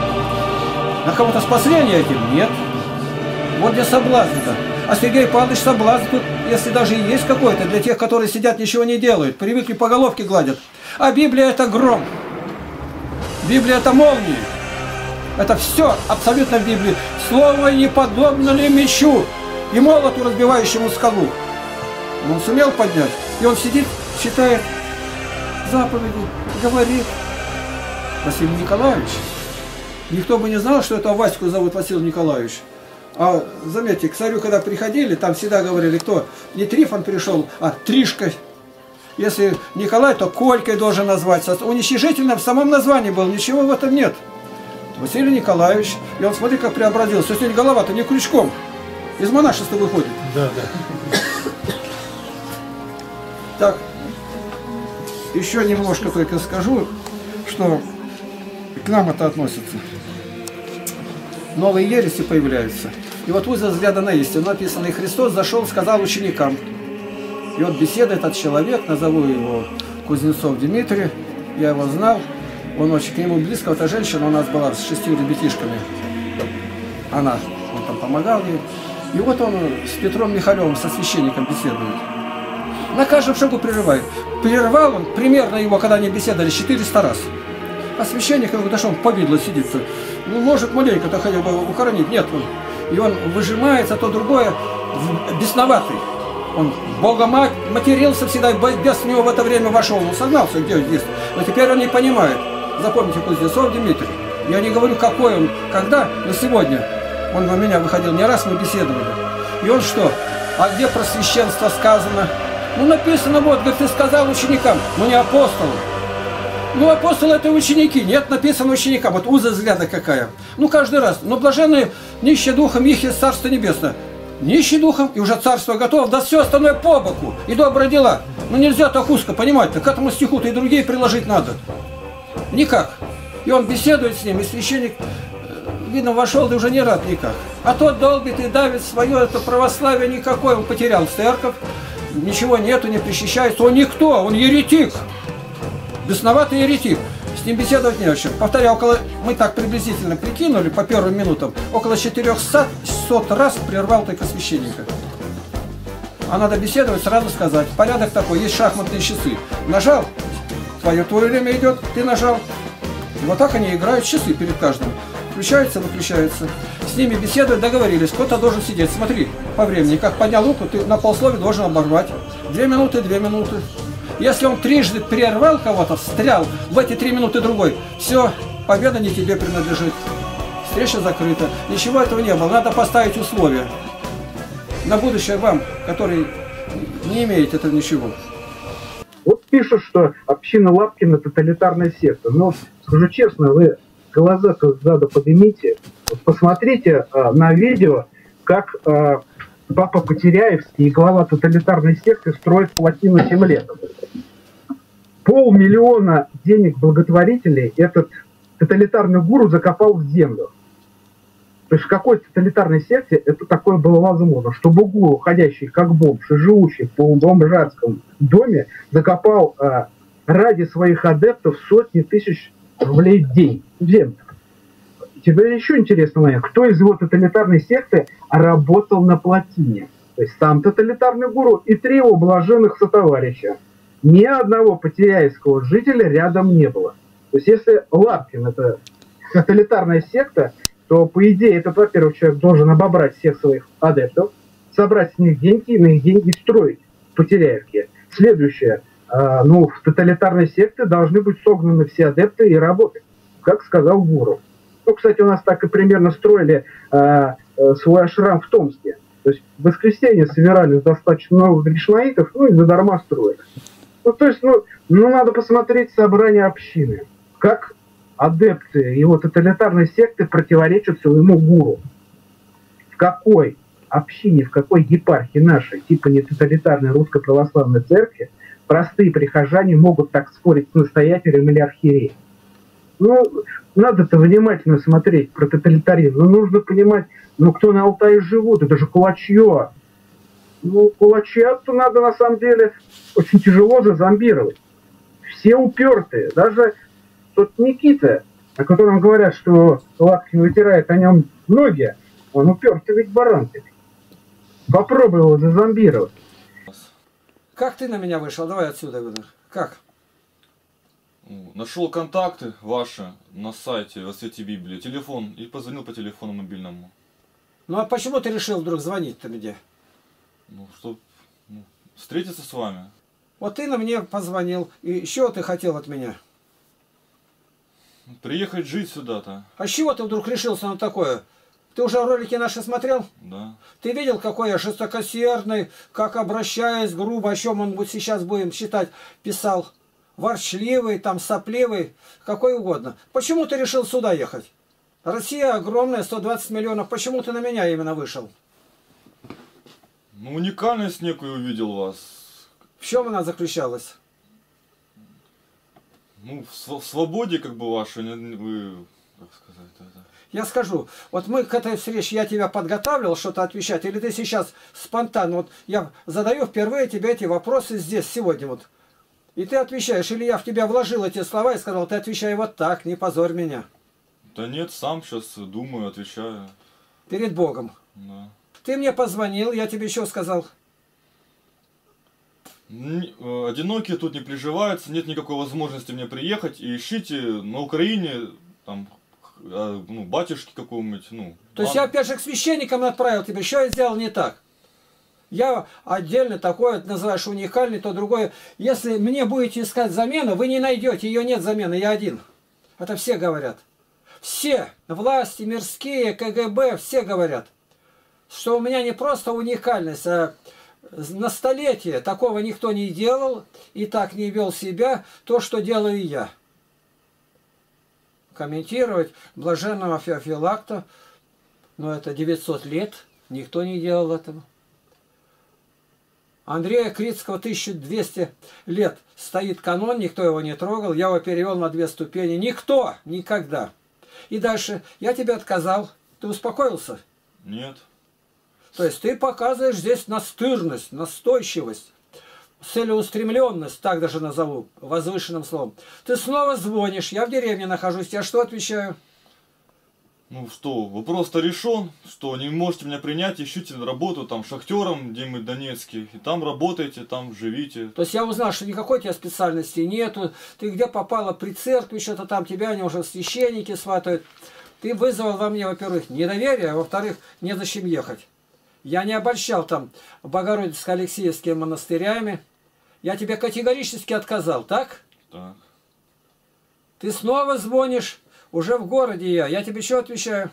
на кого-то спасение этим? Нет. Вот где соблазн-то. А Сергей Павлович соблазн тут, если даже и есть какой-то, для тех, которые сидят, ничего не делают, привыкли по головке гладят. А Библия это гром. Библия это молния. Это все абсолютно в Библии. Слово не подобно ли мечу и молоту, разбивающему скалу. Он сумел поднять. И он сидит, читает заповеди, говорит. Василий Николаевич. Никто бы не знал, что это Ваську зовут Василий Николаевич. А заметьте, к царю, когда приходили, там всегда говорили, кто? Не Трифон пришел, а Тришка. Если Николай, то Колькой должен назваться. Уничижительно в самом названии был, ничего в этом нет. Василий Николаевич. И он, смотри, как преобразился. Сегодня голова-то не крючком. Из монашества выходит. Да, да. Так, еще немножко только скажу, что к нам это относится. Новые ереси появляются. И вот узел взгляда на истину написано, и Христос зашел, сказал ученикам. И вот беседа этот человек, назову его Кузнецов Дмитрий, я его знал, он очень к нему близко, эта женщина у нас была с шестью ребятишками. Она, он там помогал ей. И вот он с Петром Михалевым, со священником беседует. На каждом шагу прерывает. Прервал он примерно его, когда они беседовали, четыреста раз. А священник, я говорю, да что он повидло сидит-то? Ну, может, маленько-то хотя бы ухоронить. Нет, он. И он выжимается, то другое, бесноватый. Он Бога матерился всегда, бес в него в это время вошел. Он сознался, где здесь. Но теперь он не понимает. Запомните, Кузнецов Дмитрий. Я не говорю, какой он, когда, но сегодня. Он на меня выходил, не раз мы беседовали. И он что? А где про священство сказано? Ну, написано, вот, говорит, ты сказал ученикам, но не апостолам. Ну, апостолы это ученики. Нет, написано ученикам. Вот уза взгляда какая. Ну, каждый раз. Но блаженные нищие духом, их есть Царство Небесное. Нищий духом, и уже царство готово, да все остальное по боку. И добрые дела. Ну, нельзя так узко, понимаете? К этому стиху-то и другие приложить надо. Никак. И он беседует с ним, и священник, видно, вошел, да уже не рад никак. А тот долбит и давит свое, это православие никакое. Он потерял церковь, ничего нету, не причащается. Он никто, он еретик. Бесноватый еретик. С ним беседовать не о чем. Повторяю, около, мы так приблизительно прикинули по первым минутам, около четырёхсот раз прервал только священника. А надо беседовать, сразу сказать. Порядок такой, есть шахматные часы. Нажал, твое, твое время идет, ты нажал. И вот так они играют часы перед каждым. Включается, выключается. С ними беседуют, договорились, кто-то должен сидеть. Смотри, по времени, как поднял руку, ты на полсловия должен оборвать. Две минуты, две минуты. Если он трижды прервал кого-то, встрял в эти три минуты другой, все, победа не тебе принадлежит. Встреча закрыта. Ничего этого не было. Надо поставить условия. На будущее вам, которые не имеете этого ничего. Вот пишут, что община Лапкина тоталитарная секта. Но, скажу честно, вы глаза сзади поднимите. Вот посмотрите а, на видео, как а, Папа Потеряевский и глава тоталитарной секты строит плотину семь лет. полмиллиона денег благотворителей этот тоталитарный гуру закопал в землю. То есть в какой тоталитарной секте это такое было возможно, чтобы гуру, ходящий как бомж и живущий в полубомжатском доме, закопал а, ради своих адептов сотни тысяч рублей в день в землю. Теперь еще интересный момент. Кто из его тоталитарной секты работал на плотине? То есть сам тоталитарный гуру и три его блаженных сотоварища. Ни одного потеряевского жителя рядом не было. То есть если Лапкин это тоталитарная секта, то по идее этот, во-первых, человек должен обобрать всех своих адептов, собрать с них деньги и на их деньги строить Потеряевки. Следующее. Э, ну, в тоталитарной секте должны быть согнаны все адепты и работать, как сказал гуру. Ну, кстати, у нас так и примерно строили э, э, свой ашрам в Томске. То есть в воскресенье собирались достаточно много гришнаитов, ну и задарма строили. Ну, то есть, ну, ну, надо посмотреть собрание общины. Как адепты его тоталитарной секты противоречат своему гуру. В какой общине, в какой епархии нашей, типа не тоталитарной русской православной церкви, простые прихожане могут так спорить с настоятелем или архиереем? Ну, надо-то внимательно смотреть про тоталитаризм. Ну, нужно понимать, ну, кто на Алтае живут, это же кулачье. Ну, кулачье-то надо, на самом деле, очень тяжело зазомбировать. Все упертые. Даже тот Никита, о котором говорят, что Лапкин вытирает о нем ноги, он упертый ведь баран. Попробуй его зазомбировать. Как ты на меня вышел? Давай отсюда, Владимир. Как? Нашел контакты ваши на сайте «Во свете Библии», телефон, и позвонил по телефону мобильному. Ну а почему ты решил вдруг звонить-то мне? Ну, чтобы ну, встретиться с вами. Вот ты на мне позвонил, и еще ты хотел от меня? Приехать жить сюда-то. А с чего ты вдруг решился на такое? Ты уже ролики наши смотрел? Да. Ты видел, какой я жестокосердный, как обращаюсь грубо, о чем он вот сейчас будем считать, писал? Ворчливый, там, сопливый, какой угодно. Почему ты решил сюда ехать? Россия огромная, сто двадцать миллионов. Почему ты на меня именно вышел? Ну, уникальность некую увидел вас. В чем она заключалась? Ну, в, в свободе, как бы, вашей, вы, как сказать, это... Я скажу, вот мы к этой встрече, я тебя подготавливал что-то отвечать, или ты сейчас спонтанно, вот я задаю впервые тебе эти вопросы здесь, сегодня вот. И ты отвечаешь, или я в тебя вложил эти слова и сказал, ты отвечай вот так, не позорь меня. Да нет, сам сейчас думаю, отвечаю. Перед Богом. Да. Ты мне позвонил, я тебе еще сказал. Одинокие тут не приживаются, нет никакой возможности мне приехать, и ищите на Украине, там, ну, батюшки какого-нибудь, ну. То есть я опять же к священникам отправил тебя, что я сделал не так? Я отдельно такое называешь уникальный, то другое. Если мне будете искать замену, вы не найдете, ее нет замены, я один. Это все говорят. Все, власти, мирские, ка гэ бэ, все говорят, что у меня не просто уникальность, а на столетие такого никто не делал и так не вел себя, то, что делаю я. Комментировать блаженного Феофилакта, но это девятьсот лет, никто не делал этого. Андрея Критского тысяча двести лет стоит канон, никто его не трогал, я его перевел на две ступени. Никто, никогда. И дальше, я тебе отказал, ты успокоился? Нет. То есть ты показываешь здесь настырность, настойчивость, целеустремленность, так даже назову, возвышенным словом. Ты снова звонишь, я в деревне нахожусь, я что отвечаю? Ну что, вопрос-то решен, что не можете меня принять, ищите работу там шахтером где-нибудь в Донецке, и там работайте, там живите. То есть я узнал, что никакой у тебя специальности нету, ты где попала при церкви, что-то там тебя они уже священники сватают. Ты вызвал во мне, во-первых, недоверие, а во-вторых, незачем ехать. Я не обольщал там Богородицко-Алексеевскими монастырями. Я тебе категорически отказал, так? Так. Ты снова звонишь. Уже в городе я. Я тебе что отвечаю?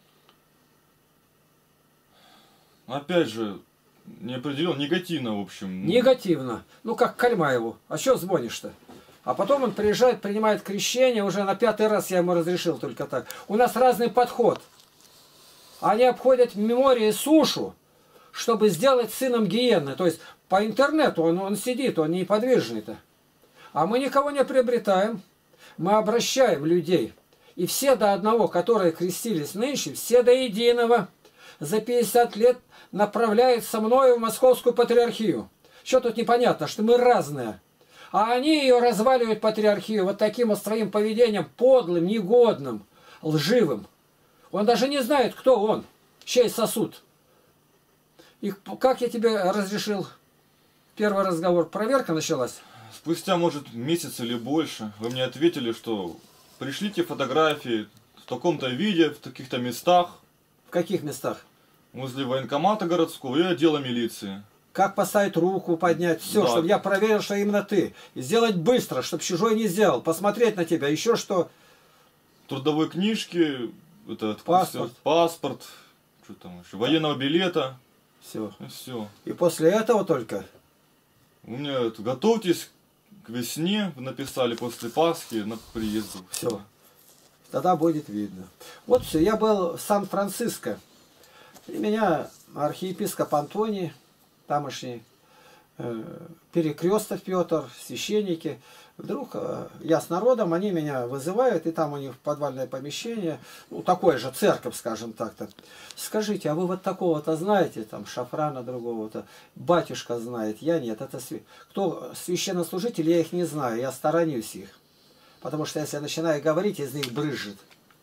Опять же, не определил, негативно, в общем. Негативно. Ну, как Кальмаеву. А что звонишь-то? А потом он приезжает, принимает крещение. Уже на пятый раз я ему разрешил только так. У нас разный подход. Они обходят море и сушу, чтобы сделать сыном гиены. То есть по интернету он, он сидит, он неподвижный-то. А мы никого не приобретаем. Мы обращаем людей. И все до одного, которые крестились нынче, все до единого за пятьдесят лет направляют со мной в Московскую патриархию. Что тут непонятно, что мы разные. А они ее разваливают, патриархию, вот таким вот своим поведением подлым, негодным, лживым. Он даже не знает, кто он, чей сосуд. И как я тебе разрешил первый разговор? Проверка началась? Спустя, может, месяц или больше, вы мне ответили, что пришлите фотографии в таком-то виде, в таких-то местах. В каких местах? Возле военкомата городского и отдела милиции. Как поставить руку, поднять, все, да. Чтобы я проверил, что именно ты. И сделать быстро, чтобы чужой не сделал. Посмотреть на тебя, еще что. Трудовой книжки, это, паспорт, паспорт, что там еще, военного билета. Все. И все. И после этого только? У меня это, готовьтесь к весне, вы написали после Пасхи на приезду. Все. Тогда будет видно. Вот все, я был в Сан-Франциско. И меня архиепископ Антоний, тамошний, э, Перекрестов Петр, священники. Вдруг э, я с народом, они меня вызывают, и там у них подвальное помещение, ну, такое же, церковь, скажем так-то. Скажите, а вы вот такого-то знаете, там, Шафрана другого-то, батюшка знает, я нет. Это св... Кто священнослужители, я их не знаю, я сторонюсь их. Потому что если я начинаю говорить, из них брызжет.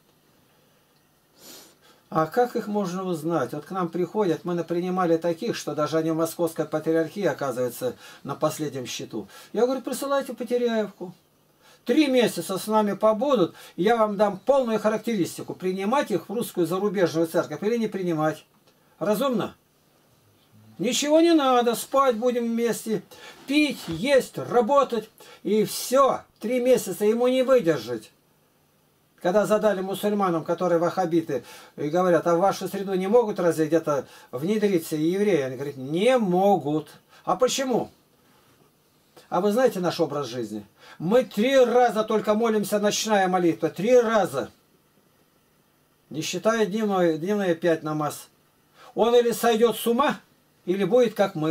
А как их можно узнать? Вот к нам приходят, мы принимали таких, что даже они в Московской патриархии оказываются на последнем счету. Я говорю, присылайте Потеряевку. Три месяца с нами побудут, и я вам дам полную характеристику. Принимать их в русскую зарубежную церковь или не принимать. Разумно? Ничего не надо, спать будем вместе, пить, есть, работать. И все, три месяца ему не выдержать. Когда задали мусульманам, которые ваххабиты, и говорят, а в вашу среду не могут разве где-то внедриться и евреи? Они говорят, не могут. А почему? А вы знаете наш образ жизни? Мы три раза только молимся, ночная молитва. Три раза. Не считая дневной, дневные пять намаз. Он или сойдет с ума, или будет как мы.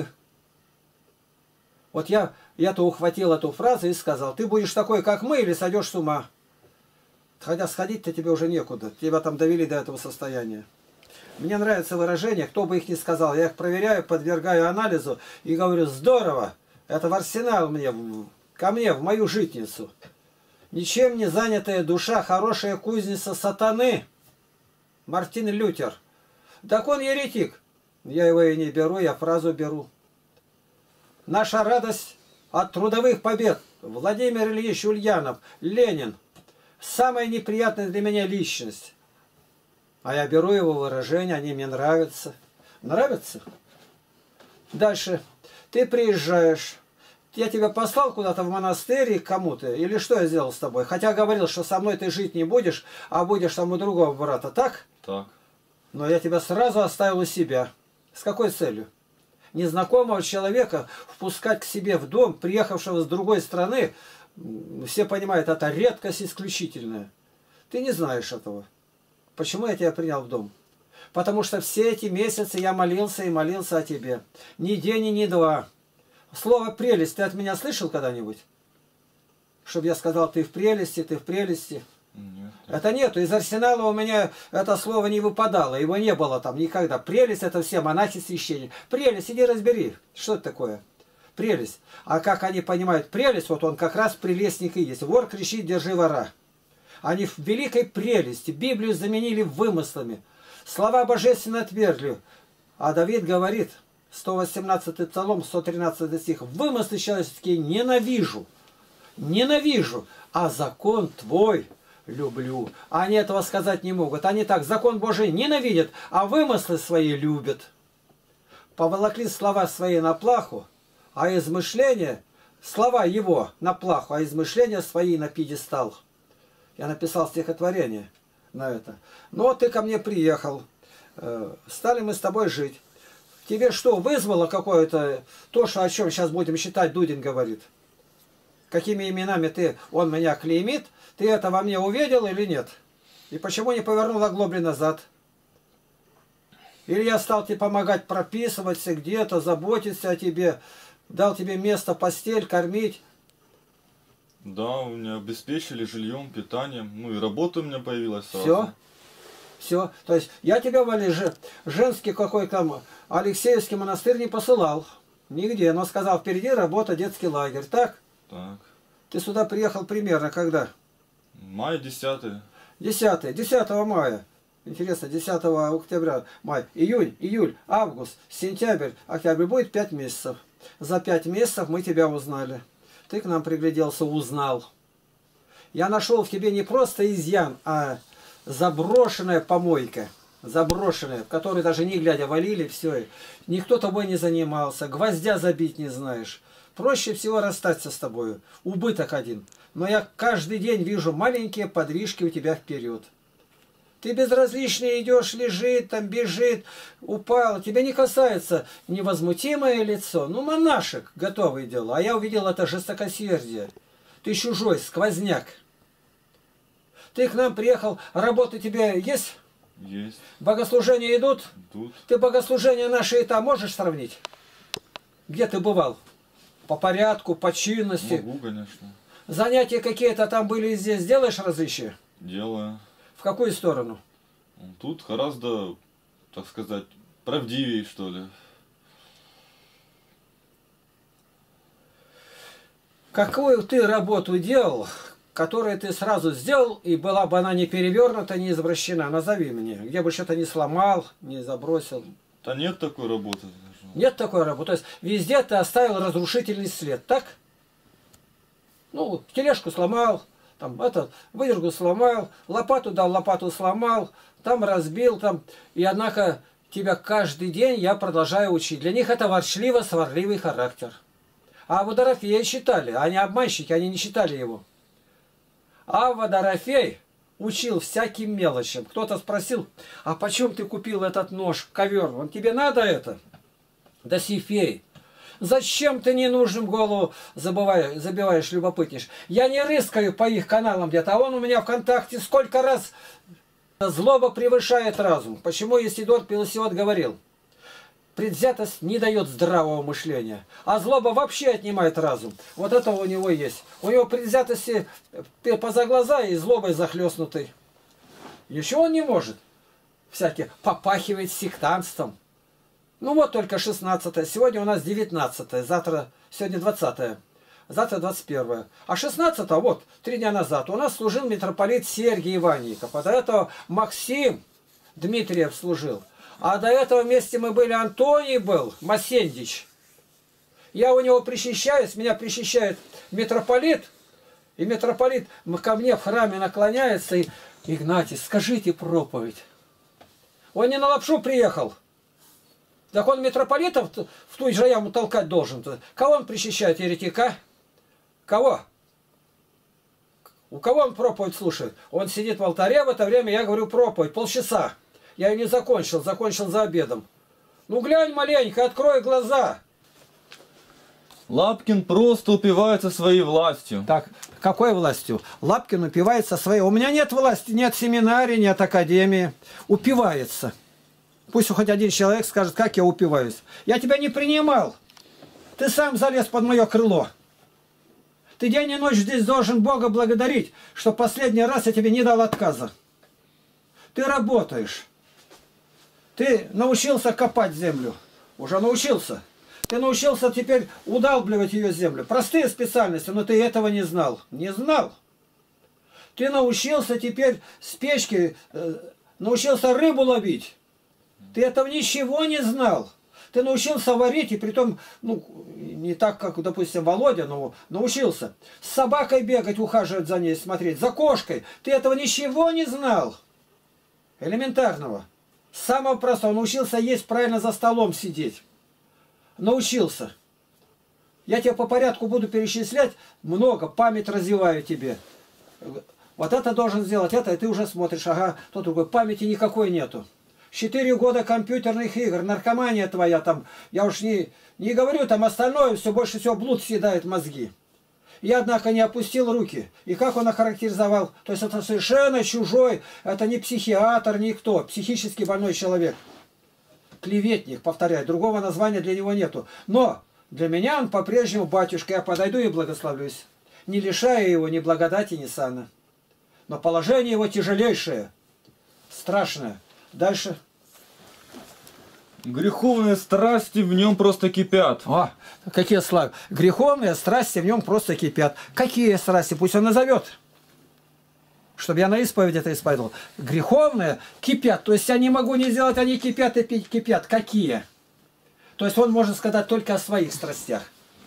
Вот я, я-то ухватил эту фразу и сказал, ты будешь такой, как мы, или сойдешь с ума. Хотя сходить-то тебе уже некуда. Тебя там довели до этого состояния. Мне нравится выражение, кто бы их ни сказал. Я их проверяю, подвергаю анализу и говорю, здорово, это в арсенал мне, ко мне, в мою житницу. Ничем не занятая душа, хорошая кузница сатаны. Мартин Лютер. Так он еретик. Я его и не беру, я фразу беру. Наша радость от трудовых побед. Владимир Ильич Ульянов, Ленин. Самая неприятная для меня личность. А я беру его выражения, они мне нравятся. Нравятся? Дальше. Ты приезжаешь. Я тебя послал куда-то в монастырь к кому-то. Или что я сделал с тобой? Хотя говорил, что со мной ты жить не будешь, а будешь там у другого брата. Так? Так. Но я тебя сразу оставил у себя. С какой целью? Незнакомого человека впускать к себе в дом, приехавшего с другой страны, все понимают, это редкость исключительная. Ты не знаешь этого. Почему я тебя принял в дом? Потому что все эти месяцы я молился и молился о тебе. Ни день и ни два. Слово «прелесть» ты от меня слышал когда-нибудь? Чтобы я сказал, ты в прелести, ты в прелести. Нет. Это нету. Из арсенала у меня это слово не выпадало. Его не было там никогда. Прелесть — это все монахи, священники. Прелесть, иди разбери. Что это такое? Прелесть. А как они понимают прелесть, вот он как раз прелестник и есть. Вор кричит, держи вора. Они в великой прелести. Библию заменили вымыслами. Слова божественно отвергли. А Давид говорит, сто восемнадцатый Псалом, сто тринадцатый стих, вымыслы человеческие ненавижу. Ненавижу. А закон твой люблю. Они этого сказать не могут. Они так, закон Божий ненавидят, а вымыслы свои любят. Поволокли слова свои на плаху, а измышления, слова его на плаху, а измышления свои на пьедестал. Я написал стихотворение на это. Ну вот ты ко мне приехал, стали мы с тобой жить. Тебе что, вызвало какое-то, то, что, о чем сейчас будем считать, Дудин говорит? Какими именами ты, он меня клеймит, ты это во мне увидел или нет? И почему не повернул оглобли назад? Или я стал тебе помогать прописываться где-то, заботиться о тебе, дал тебе место, постель, кормить. Да, у меня обеспечили жильем, питанием. Ну и работа у меня появилась сразу. Все. Все. То есть я тебя, Валя, же, женский какой там Алексеевский монастырь не посылал. Нигде. Но сказал, впереди работа, детский лагерь. Так? Так. Ты сюда приехал примерно когда? Май десятый. десятое. десятого мая. Интересно, десятого октября, май, июнь, июль, август, сентябрь, октябрь. Будет пять месяцев. За пять месяцев мы тебя узнали. Ты к нам пригляделся, узнал. Я нашел в тебе не просто изъян, а заброшенная помойка. Заброшенная, в которой даже не глядя валили, все. Никто тобой не занимался, гвоздя забить не знаешь. Проще всего расстаться с тобой. Убыток один. Но я каждый день вижу маленькие подвижки у тебя вперед. Ты безразлично идешь, лежит, там бежит, упал. Тебя не касается невозмутимое лицо. Ну, монашек, готовое дело. А я увидел это жестокосердие. Ты чужой, сквозняк. Ты к нам приехал, работа тебе есть? Есть. Богослужения идут? Идут. Ты богослужения наши и там можешь сравнить? Где ты бывал? По порядку, по чинности? Могу, конечно. Занятия какие-то там были и здесь. Делаешь различия? Делаю. В какую сторону? Тут гораздо, так сказать, правдивее, что ли. Какую ты работу делал, которую ты сразу сделал, и была бы она не перевернута, не извращена? Назови мне. Где бы что-то не сломал, не забросил. Да нет такой работы. Нет такой работы. То есть везде ты оставил разрушительный след, так? Ну, тележку сломал. Там этот выдергу сломал, лопату дал, лопату сломал, там разбил, там. И однако тебя каждый день я продолжаю учить. Для них это ворчливо-сварливый характер. А Водорофея читали, они обманщики, они не читали его. А Водорофей учил всяким мелочам. Кто-то спросил, а почем ты купил этот нож, ковер? Он тебе надо это? Да сифей. Зачем ты ненужным голову забываешь, забиваешь, любопытнешь? Я не рыскаю по их каналам где-то, а он у меня ВКонтакте сколько раз злоба превышает разум. Почему Исидор Пелосиот говорил? Предвзятость не дает здравого мышления, а злоба вообще отнимает разум. Вот это у него есть. У него предвзятости поза глаза и злобой захлестнутый. Еще он не может. Всякие попахивает сектантством. Ну вот только шестнадцатое, сегодня у нас девятнадцатое, завтра, сегодня двадцатое, завтра двадцать первое. А шестнадцатое, вот, три дня назад, у нас служил митрополит Сергий Иванников, а до этого Максим Дмитриев служил. А до этого вместе мы были, Антоний был, Масендич. Я у него причащаюсь, меня причащает митрополит, и митрополит ко мне в храме наклоняется, и Игнатий, скажите проповедь. Он не на лапшу приехал. Так он митрополитов в ту же яму толкать должен. Кого он причащает, еретика? Кого? У кого он проповедь слушает? Он сидит в алтаре, в это время я говорю проповедь, полчаса. Я ее не закончил, закончил за обедом. Ну глянь маленько, открой глаза. Лапкин просто упивается своей властью. Так, какой властью? Лапкин упивается своей. У меня нет власти, нет семинарии, нет академии. Упивается. Пусть хоть один человек скажет, как я упиваюсь. Я тебя не принимал. Ты сам залез под мое крыло. Ты день и ночь здесь должен Бога благодарить, что последний раз я тебе не дал отказа. Ты работаешь. Ты научился копать землю. Уже научился. Ты научился теперь удалбливать ее землю. Простые специальности, но ты этого не знал. Не знал. Ты научился теперь с печки, э, научился рыбу ловить. Ты этого ничего не знал. Ты научился варить, и притом, ну, не так, как, допустим, Володя, но научился. С собакой бегать, ухаживать за ней, смотреть, за кошкой. Ты этого ничего не знал. Элементарного. Самого простого. Научился есть правильно, за столом сидеть. Научился. Я тебе по порядку буду перечислять. Много. Память развиваю тебе. Вот это должен сделать, это, и ты уже смотришь. Ага, тот другой. Памяти никакой нету. Четыре года компьютерных игр, наркомания твоя там, я уж не, не говорю, там остальное, все больше всего блуд съедает мозги. Я, однако, не опустил руки. И как он охарактеризовал? То есть это совершенно чужой, это не психиатр, никто, психически больной человек. Клеветник, повторяю, другого названия для него нету. Но для меня он по-прежнему батюшка, я подойду и благословлюсь. не лишая его ни благодати, ни сана. Но положение его тяжелейшее, страшное. Дальше. Греховные страсти в нем просто кипят. О, какие слова. Греховные страсти в нем просто кипят. Какие страсти? Пусть он назовет. Чтобы я на исповедь это исповедовал. Греховные кипят. То есть я не могу не сделать, они кипят и кипят. Какие? То есть он может сказать только о своих страстях.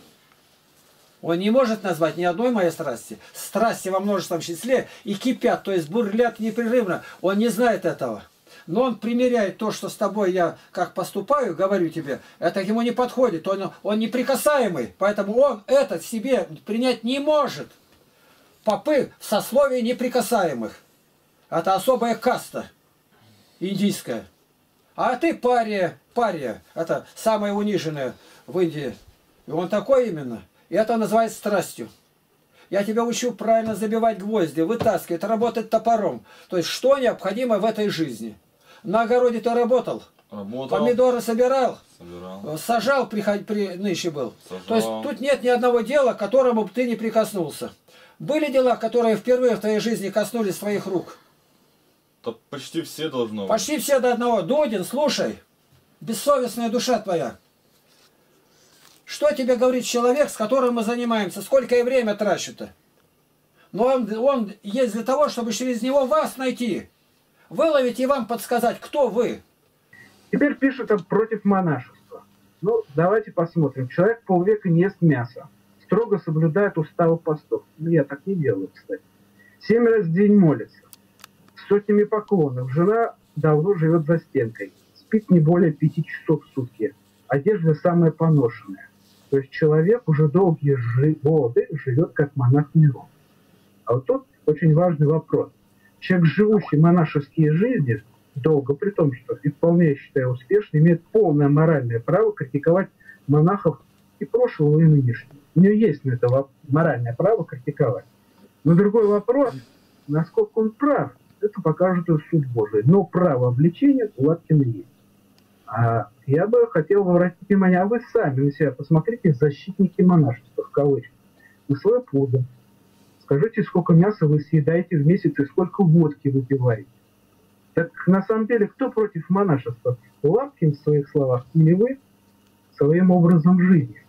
Он не может назвать ни одной моей страсти. Страсти во множественном числе и кипят, то есть бурлят непрерывно. Он не знает этого. Но он примеряет то, что с тобой я как поступаю, говорю тебе, это ему не подходит. Он, он неприкасаемый, поэтому он это себе принять не может. Попы в сословии неприкасаемых. Это особая каста индийская. А ты пария, пария, это самая униженная в Индии. И он такой именно. И это называется страстью. Я тебя учу правильно забивать гвозди, вытаскивать, работать топором. То есть, что необходимо в этой жизни. На огороде ты работал? Работал. Помидоры собирал? Собирал. Сажал, при, при нынче был? Сажал. То есть, тут нет ни одного дела, к которому ты не прикоснулся. Были дела, которые впервые в твоей жизни коснулись твоих рук? Да почти все должно быть. Почти все до одного. Дудин, слушай. Бессовестная душа твоя. Что тебе говорит человек, с которым мы занимаемся? Сколько и время трачу-то? Но он, он есть для того, чтобы через него вас найти. Выловить и вам подсказать, кто вы. Теперь пишет он против монашества. Ну, давайте посмотрим. Человек полвека не ест мясо. Строго соблюдает уставы постов. Ну, я так не делаю, кстати. Семь раз в день молится. С сотнями поклонов. Жена давно живет за стенкой. Спит не более пяти часов в сутки. Одежда самая поношенная. То есть человек уже долгие годы живет как монах миров. А вот тут очень важный вопрос. Человек, живущий монашеские жизни, долго, при том, что и вполне, я считаю, успешно, имеет полное моральное право критиковать монахов и прошлого, и нынешнего. У него есть на это моральное право критиковать. Но другой вопрос, насколько он прав, это покажет суд Божий. Но право обличения у Лапкина есть. А я бы хотел обратить внимание, а вы сами на себя посмотрите, защитники монашества, в кавычках, на свое пузо. Скажите, сколько мяса вы съедаете в месяц и сколько водки выпиваете. Так на самом деле, кто против монашества? Лапкин в своих словах или вы своим образом жизни?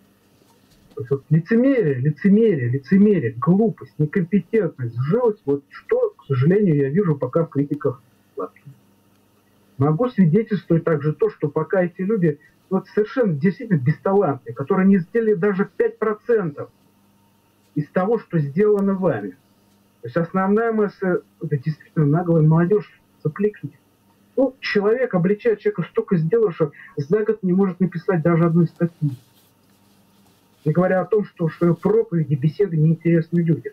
То есть вот лицемерие, лицемерие, лицемерие, глупость, некомпетентность, живость, вот что, к сожалению, я вижу пока в критиках Лапкина. Могу свидетельствовать также то, что пока эти люди вот, совершенно действительно бесталантные, которые не сделали даже пять процентов из того, что сделано вами. То есть основная масса, это действительно наглая молодежь, сопляки. Ну, человек обличает человека столько сделал, что за год не может написать даже одной статьи. Не говоря о том, что, что проповеди, беседы неинтересны людям.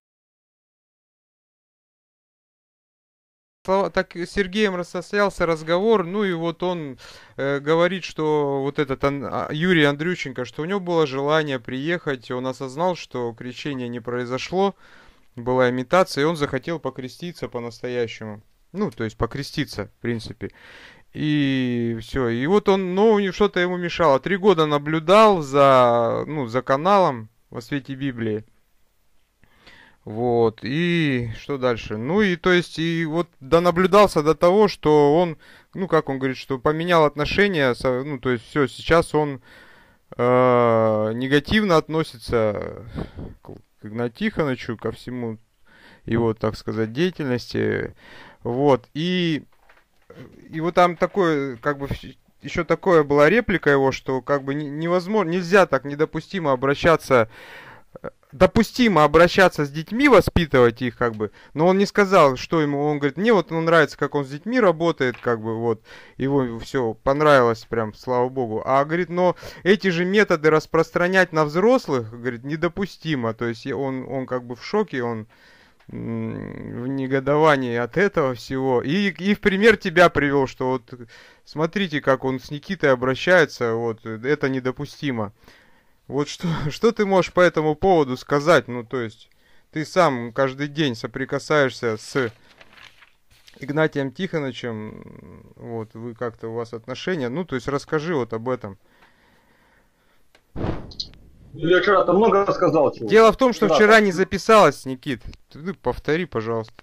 Так с Сергеем рассостоялся разговор, ну и вот он э, говорит, что вот этот он, Юрий Андрющенко, что у него было желание приехать, он осознал, что крещение не произошло, была имитация, и он захотел покреститься по-настоящему. Ну, то есть покреститься, в принципе. И все. И вот он, ну, что-то ему мешало. Три года наблюдал за, ну, за каналом во свете Библии. Вот, и что дальше? Ну и то есть, и вот донаблюдался до того, что он, ну как он говорит, что поменял отношения, ну то есть все, сейчас он э, негативно относится к Игнатию Тихоновичу, ко всему его, так сказать, деятельности. Вот, и, и вот там такое, как бы, еще такое была реплика его, что как бы невозможно, нельзя так недопустимо обращаться. Допустимо обращаться с детьми, воспитывать их, как бы, но он не сказал, что ему, он говорит, мне вот ему нравится, как он с детьми работает, как бы, вот, его все понравилось, прям, слава богу, а, говорит, но эти же методы распространять на взрослых, говорит, недопустимо, то есть он, он как бы в шоке, он в негодовании от этого всего, и, и в пример тебя привел, что вот, смотрите, как он с Никитой обращается, вот, это недопустимо. Вот что, что ты можешь по этому поводу сказать? Ну, то есть, ты сам каждый день соприкасаешься с Игнатием Тихоновичем, вот, вы как-то, у вас отношения, ну, то есть, расскажи вот об этом. Я вчера-то много рассказал. Чего. Дело в том, что вчера, вчера не записалось, Никит. Ты повтори, пожалуйста.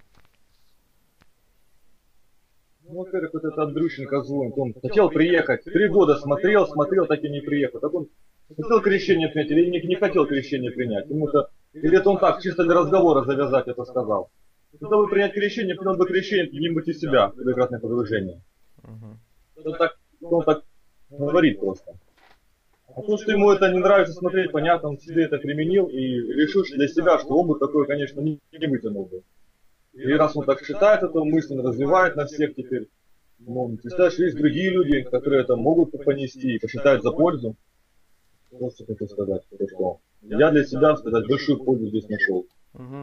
Ну, во-первых, вот этот Андрющенко звонит. Он хотел приехать. Три года смотрел, смотрел, так и не приехал. Так он хотел крещение принять или не, не хотел крещение принять. Ему-то, или это он так, чисто для разговора завязать это сказал. Чтобы принять крещение, принял бы крещение где-нибудь из себя, трехкратное погружение. Uh-huh. Он, так, он так говорит просто. А то, что ему это не нравится смотреть, понятно, он себе это применил и решил для себя, что он бы такое, конечно, не, не вытянул бы. И раз он так считает, это мысленно развивает на всех теперь. Ну, представляешь, есть другие люди, которые это могут понести и посчитают за пользу. Просто хочу сказать, что я для себя, сказать, большую пользу здесь нашел. Uh-huh.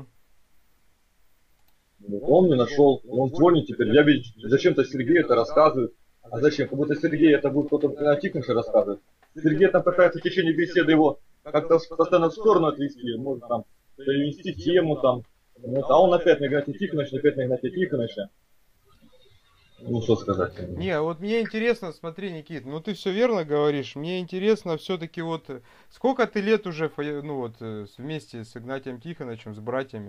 Он не нашел, он звонит теперь, я ведь зачем-то Сергей это рассказывает. А зачем? Как будто Сергей это будет кто-то Тихонович рассказывать. Сергей там пытается в течение беседы его как-то постоянно в сторону отвести, может там перевести тему там. Вот, а он опять на Игнатия Тихоновича, опять на Игнатия Тихоновича. Ну что сказать? Не, вот мне интересно, смотри, Никит, ну ты все верно говоришь. Мне интересно все-таки вот сколько ты лет уже, ну вот вместе с Игнатием Тихоновичем, с братьями?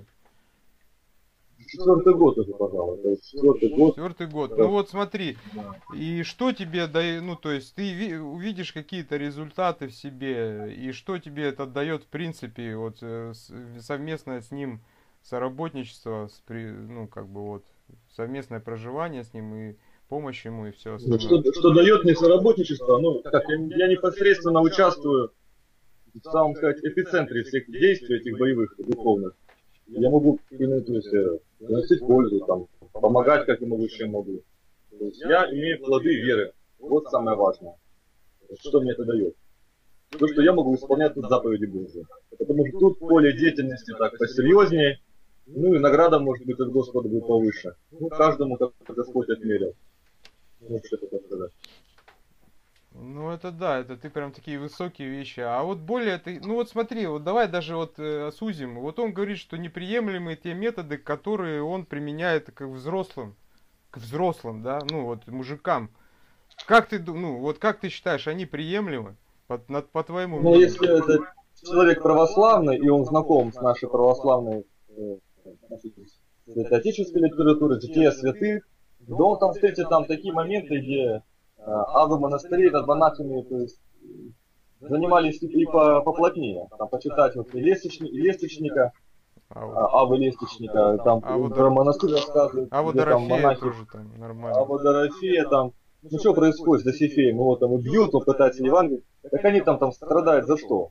Четвертый год уже, пожалуй. Четвертый год. Четвертый год. Ну вот смотри, и что тебе дает, ну то есть ты увидишь какие-то результаты в себе, и что тебе это дает в принципе, вот совместное с ним соработничество, ну как бы вот совместное проживание с ним и помощь ему и все остальное. Что, что дает мне соработничество, ну как, я, я непосредственно участвую в самом, сказать, эпицентре всех действий этих боевых, духовных. Я могу, ну, то есть, приносить пользу, там, помогать, как я могу, чем могу. То есть я имею плоды веры. Вот самое важное. Что мне это дает? То, что я могу исполнять тут заповеди Божьи. Потому что тут поле деятельности так посерьезнее. Ну и награда, может быть, от Господа будет повыше. Ну, каждому, как Господь отмерил. Ну, что это сказать. Ну это да, это ты прям такие высокие вещи. А вот более ты, ну вот смотри, вот давай даже вот э, сузим. Вот он говорит, что неприемлемы те методы, которые он применяет к взрослым, к взрослым, да, ну вот мужикам. Как ты, ну вот как ты считаешь, они приемлемы по, по твоему мнению? Ну если это человек православный и он знаком с нашей православной э, святоотеческой литературой, жития святых, да он там встретит там такие моменты, где авы монастырей над монахами, то есть, занимались и по, поплотнее. Там почитать вот и лесточника, и лесточника а, авы лесточника, там а вот про монастырь рассказывают. А вот Дорофея тоже там нормально. А вот Дорофея там, ну что происходит с Досифеем, его там и бьют, он пытается Евангелие. Так они там, там страдают за что?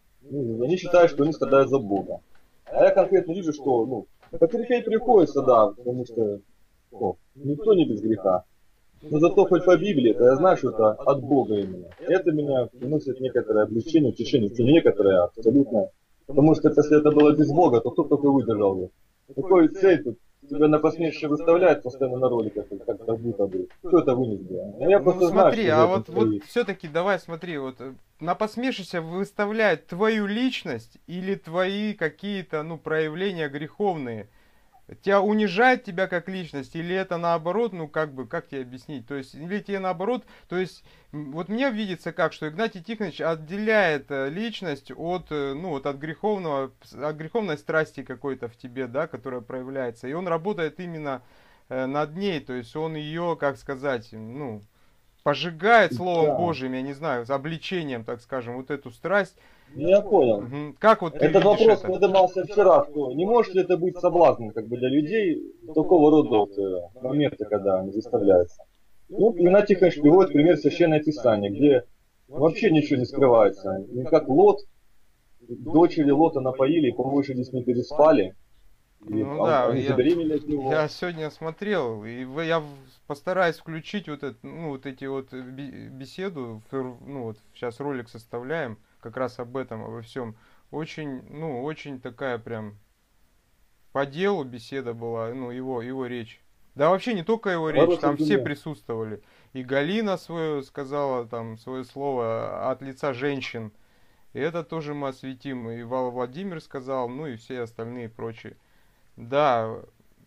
Ну, они считают, что они страдают за Бога. А я конкретно вижу, что, ну, потерпеть приходится, да, потому что о, никто не без греха. Но зато хоть по Библии, то я знаю, что это от Бога именно. Это меня приносит некоторое облегчение, утешение, не некоторое, абсолютно. Потому что если это было без Бога, то кто только выдержал бы. Такой цель тут тебя на посмешище выставляют постоянно на роликах, как, как будто бы. Кто это вынес бы? А я ну смотри, знаю, а вот, вот все-таки давай смотри, вот на посмешище выставляют твою личность или твои какие-то, ну, проявления греховные. Тебя унижает тебя как личность, или это наоборот, ну как бы, как тебе объяснить, то есть, или тебе наоборот, то есть, вот мне видится как, что Игнатий Тихонович отделяет личность от, ну вот от греховного, от греховной страсти какой-то в тебе, да, которая проявляется, и он работает именно над ней, то есть он ее, как сказать, ну, пожигает Словом да. Божьим, я не знаю, с обличением, так скажем, вот эту страсть. Я понял. Угу. Как вот Этот вопрос это? поднимался вчера, что не может ли это быть соблазном как бы для людей такого рода вот, моменты, когда они заставляются. Ну, Игнатий Тихонович приводит пример Священное Писание, где вообще ничего не скрывается. И как Лот, дочери Лота напоили, и повыше здесь не переспали. И ну он, да, я, я сегодня смотрел, и я постараюсь включить вот, это, ну, вот эти вот беседу, ну вот сейчас ролик составляем, как раз об этом, обо всем. Очень, ну, очень такая прям по делу беседа была, ну, его, его речь. Да вообще не только его речь, Хороший там все присутствовали. И Галина свое сказала, там, свое слово от лица женщин. И это тоже мы осветим. И Владимир сказал, ну и все остальные прочие. Да.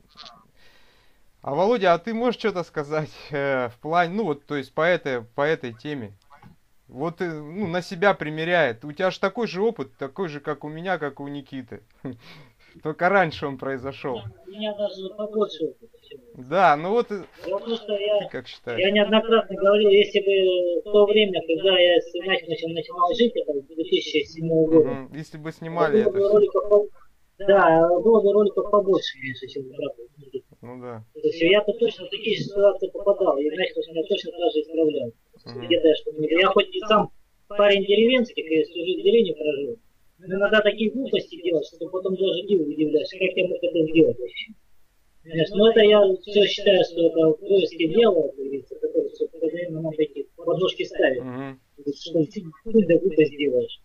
А Володя, а ты можешь что-то сказать э, в плане, ну вот, то есть по этой, по этой теме? Вот ну, на себя примеряет. У тебя же такой же опыт, такой же, как у меня, как у Никиты. Только раньше он произошел. У меня даже побольше опыта. Да, ну вот Потому что я, ты как считаешь? я неоднократно говорил, если бы в то время, когда я с Игнатьевичем начинал жить, это две тысячи седьмого года. Угу. Если бы снимали было это. Бы роликов, да, было бы роликов побольше, конечно, чем в Ну да. То есть я-то точно в такие ситуации попадал, и Игнатьевич меня точно так же исправлял. Угу. Где-то я что-то не... Я хоть и сам парень деревенский, я всю жизнь в деревне прожил, но иногда такие глупости делать, что потом даже диву удивляешься, как я мог это сделать вообще. Конечно, но это я все считаю, что это поиски дела, которые все постоянно нам такие подножки ставят. Uh-huh. Что ты да глупость сделаешь.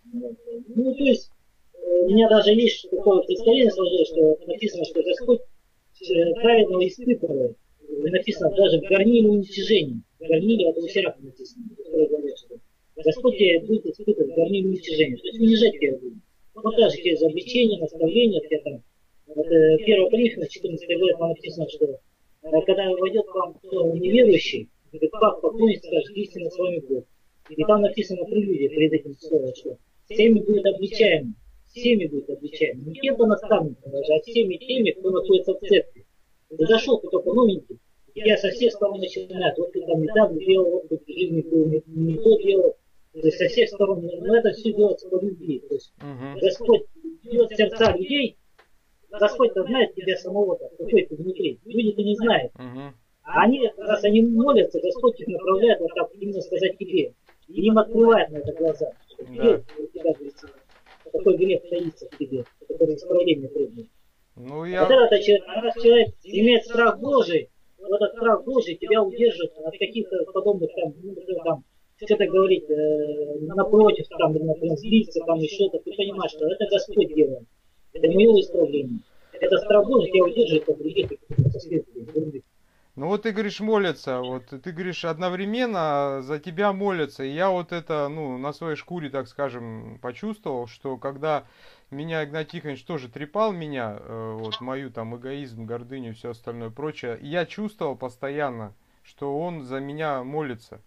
Ну, то есть, у меня даже есть такое представление сложилось, что написано, что Господь праведного испытывает. Написано даже в горниле уничижения. В горниле, это у Серафа написано, которые говорят, что Господь тебя будет испытывать в горниле уничижения. То есть унижать тебя будет. Вот даже через обличение, наставление, тебя там. Это первая Коринфянам, четырнадцатая глава, там написано, что когда войдет к вам кто неверующий, говорит, как поклонится, скажет, истинно с вами Бог. И там написано прелюдия перед этим словом, что всеми будет обличаем, всеми будет обличаем. Не кем-то наставником даже, а всеми теми, кто находится в церкви. Ты зашел, ты только новенький, я со всех сторон начинаю, вот ты там не так делал, вот ты в жизни не, не то делал. То есть со всех сторон, но это все делается по любви. То есть uh-huh. Господь идет в сердца людей. Господь-то знает тебя самого-то, какой ты внутри. Люди-то не знают. Uh-huh. А они, раз они молятся, Господь их направляет, вот так именно сказать тебе. И им открывает на это глаза. Что yeah. у тебя, говорится, такой грех таится в тебе, который исправление трудно. Ну, я... Вот этот человек, раз человек имеет страх Божий, вот этот страх Божий тебя удержит от каких-то подобных там, ну, там что-то говорить, э, напротив, там, например, злиться, там, еще что-то. Ты понимаешь, что это Господь делает. Это мое исправление. Это страх Божий, я удерживаю от других последствий. Ну вот ты говоришь молятся, вот ты говоришь одновременно за тебя молятся. И я вот это, ну, на своей шкуре, так скажем, почувствовал, что когда меня Игнатий Тихонович тоже трепал меня, э, вот мою там эгоизм, гордыню и все остальное прочее, я чувствовал постоянно, что он за меня молится.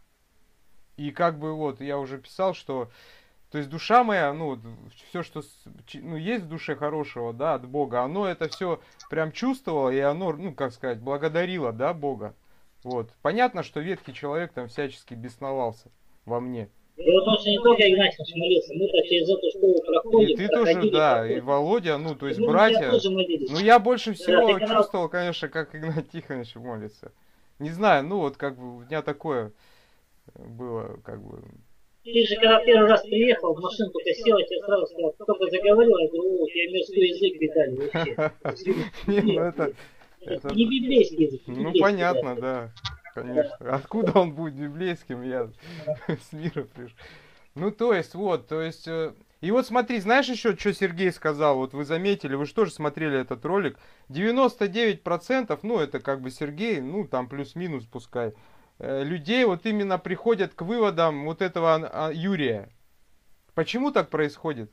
И как бы вот я уже писал, что то есть душа моя, ну, все, что ну, есть в душе хорошего, да, от Бога, оно это все прям чувствовало, и оно, ну, как сказать, благодарило, да, Бога. Вот. Понятно, что ветхий человек там всячески бесновался во мне. И вот он не только Игнатьевич молился, мы-то через эту школу проходим. И ты тоже, да, проходим. И Володя, ну, то есть и братья. Ну, я больше всего да, чувствовал, конечно, как Игнатий Тихонович молится. Не знаю, ну, вот как бы у меня такое было, как бы... Ты же когда первый раз приехал, в машину только сел, я тебе сразу сказал, только заговорил, я говорю, о, я мирской язык видали вообще. Это не библейский язык. Ну понятно, да, конечно. Откуда он будет библейским, я с мира пришел. Ну то есть, вот, то есть... И вот смотри, знаешь еще, что Сергей сказал, вот вы заметили, вы же тоже смотрели этот ролик, девяносто девять процентов, ну это как бы Сергей, ну там плюс-минус пускай, людей вот именно приходят к выводам вот этого Юрия. Почему так происходит?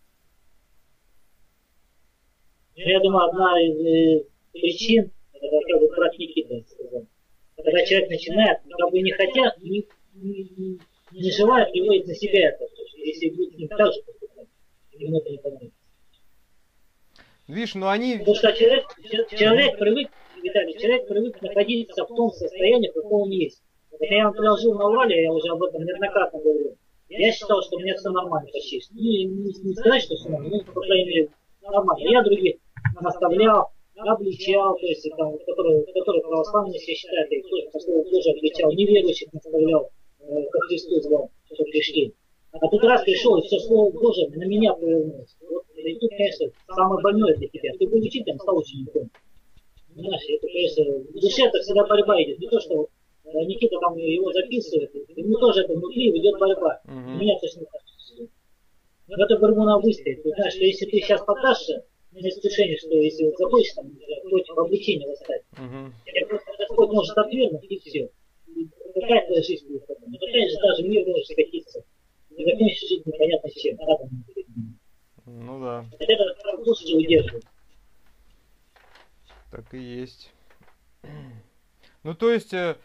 Я думаю, одна из причин, это как бы брат Никита сказал. Когда человек начинает, как бы не хотя, не, не, не желая, приводит на себя это. Если будет с ним так же, ему это не понравится. Видишь, но они... Потому что человек, человек привык, Виталий, человек привык находиться в том состоянии, в каком он есть. Когда я вам приложил на Урале, я уже об этом неоднократно говорил. Я считал, что у меня все нормально почти. Не, не, не сказать, что все нормально, но, по крайней мере, нормально. Я других наставлял, обличал, то есть, там, которые, которые православные все считают, и тоже, тоже обличал, неверующих наставлял, э, как Христос звал, что пришли. А тут раз пришел, и все Слово Божие на меня повернулось. Вот, и тут, конечно, самое больное для тебя. Ты был учителем, стал учеником. Понимаешь, это, конечно, в душе это всегда борьба идет. Не то, что Никита там его записывает, ему тоже это внутри ведет борьба. Uh-huh. У меня точно так же. В эту борьбу надо выстоять. Ты знаешь, что если ты сейчас поддашься на искушение, что если вот захочешь там против обличения восстать, uh-huh. Господь может отвергнуть и все. И какая твоя жизнь будет потом? Ну какая же даже мир может скатиться. И закончишь жизнь непонятно чем. Ну да. Это лучше удерживать. Так и есть. Ну то есть...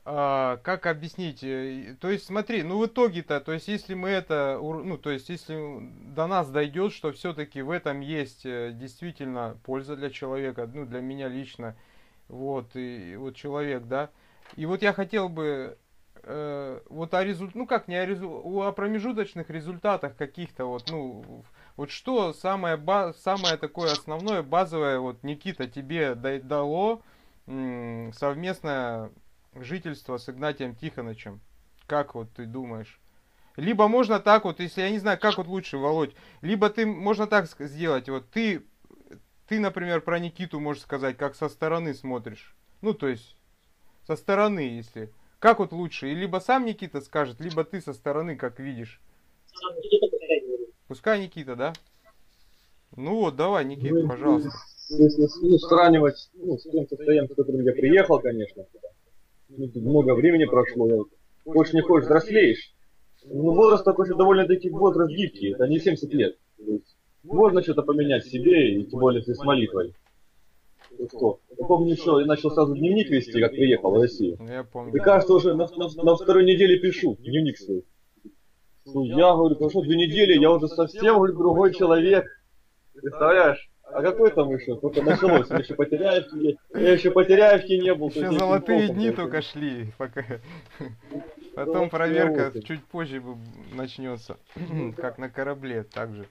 а, как объяснить? э, То есть, смотри, ну в итоге-то, то есть, если мы это, ур- ну, то есть, если до нас дойдет, что все-таки в этом есть э, действительно польза для человека, ну, для меня лично, вот, и вот человек, да, и вот я хотел бы, э, вот о результатах, ну, как не о, резу- о промежуточных результатах каких-то, вот, ну, вот что самое, ба- самое такое основное, базовое, вот, Никита, тебе да- дало м, совместное жительство с Игнатием Тихоновичем? Как вот ты думаешь? Либо можно так вот, если я не знаю, как вот лучше, Володь, либо ты можно так ск- сделать, вот ты, ты, например, про Никиту можешь сказать, как со стороны смотришь. Ну, то есть, со стороны, если. Как вот лучше? И либо сам Никита скажет, либо ты со стороны, как видишь. Сам Никита пускай говорит. Пускай Никита, да? Ну вот, давай, Никита, Ну, пожалуйста. Если ну, сравнивать ну, с тем состоянием, с которым я приехал, конечно, ну, тут много времени прошло, я, хочешь не хочешь, взрослеешь. Ну, возраст такой довольно-таки возраст гибкий, это не семьдесят лет. То есть можно что-то поменять в себе, и тем более если с молитвой. Вот что. Я помню еще, я начал сразу дневник вести, как приехал в Россию. Я помню. И кажется, уже на, на, на второй неделе пишу дневник свой. Ну, я говорю, прошло две недели, я уже совсем говорю, другой человек. Представляешь? А какой там еще? Только началось, я еще потеряевки, я еще потеряевки не был. Еще золотые дни только шли, пока. Потом проверка чуть позже начнется, как на корабле, так же.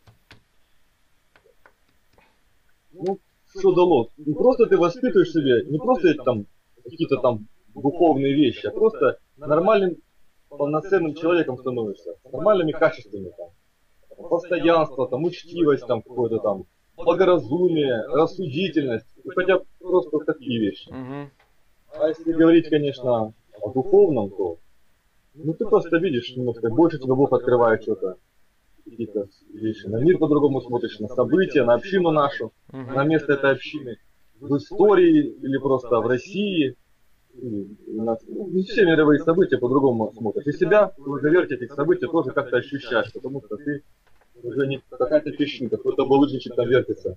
Ну, что дало? Не просто ты воспитываешь себе, не просто там какие-то там духовные вещи, а просто нормальным, полноценным человеком становишься, с нормальными качествами там. Постоянство, там, учтивость, там, какое-то там, благоразумие, рассудительность, и хотя просто такие вещи. Угу. А если говорить, конечно, о духовном, то, ну, ты просто видишь немножко, больше тебе Бог открывает что-то, какие-то вещи. На мир по-другому смотришь, на события, на общину нашу, угу. на место этой общины, в истории или просто в России. На, ну, все мировые события по-другому смотришь. И себя в луговерте этих событий тоже как-то ощущаешь, потому что ты уже не какая-то песчинка, кто-то булыжничек там вертится.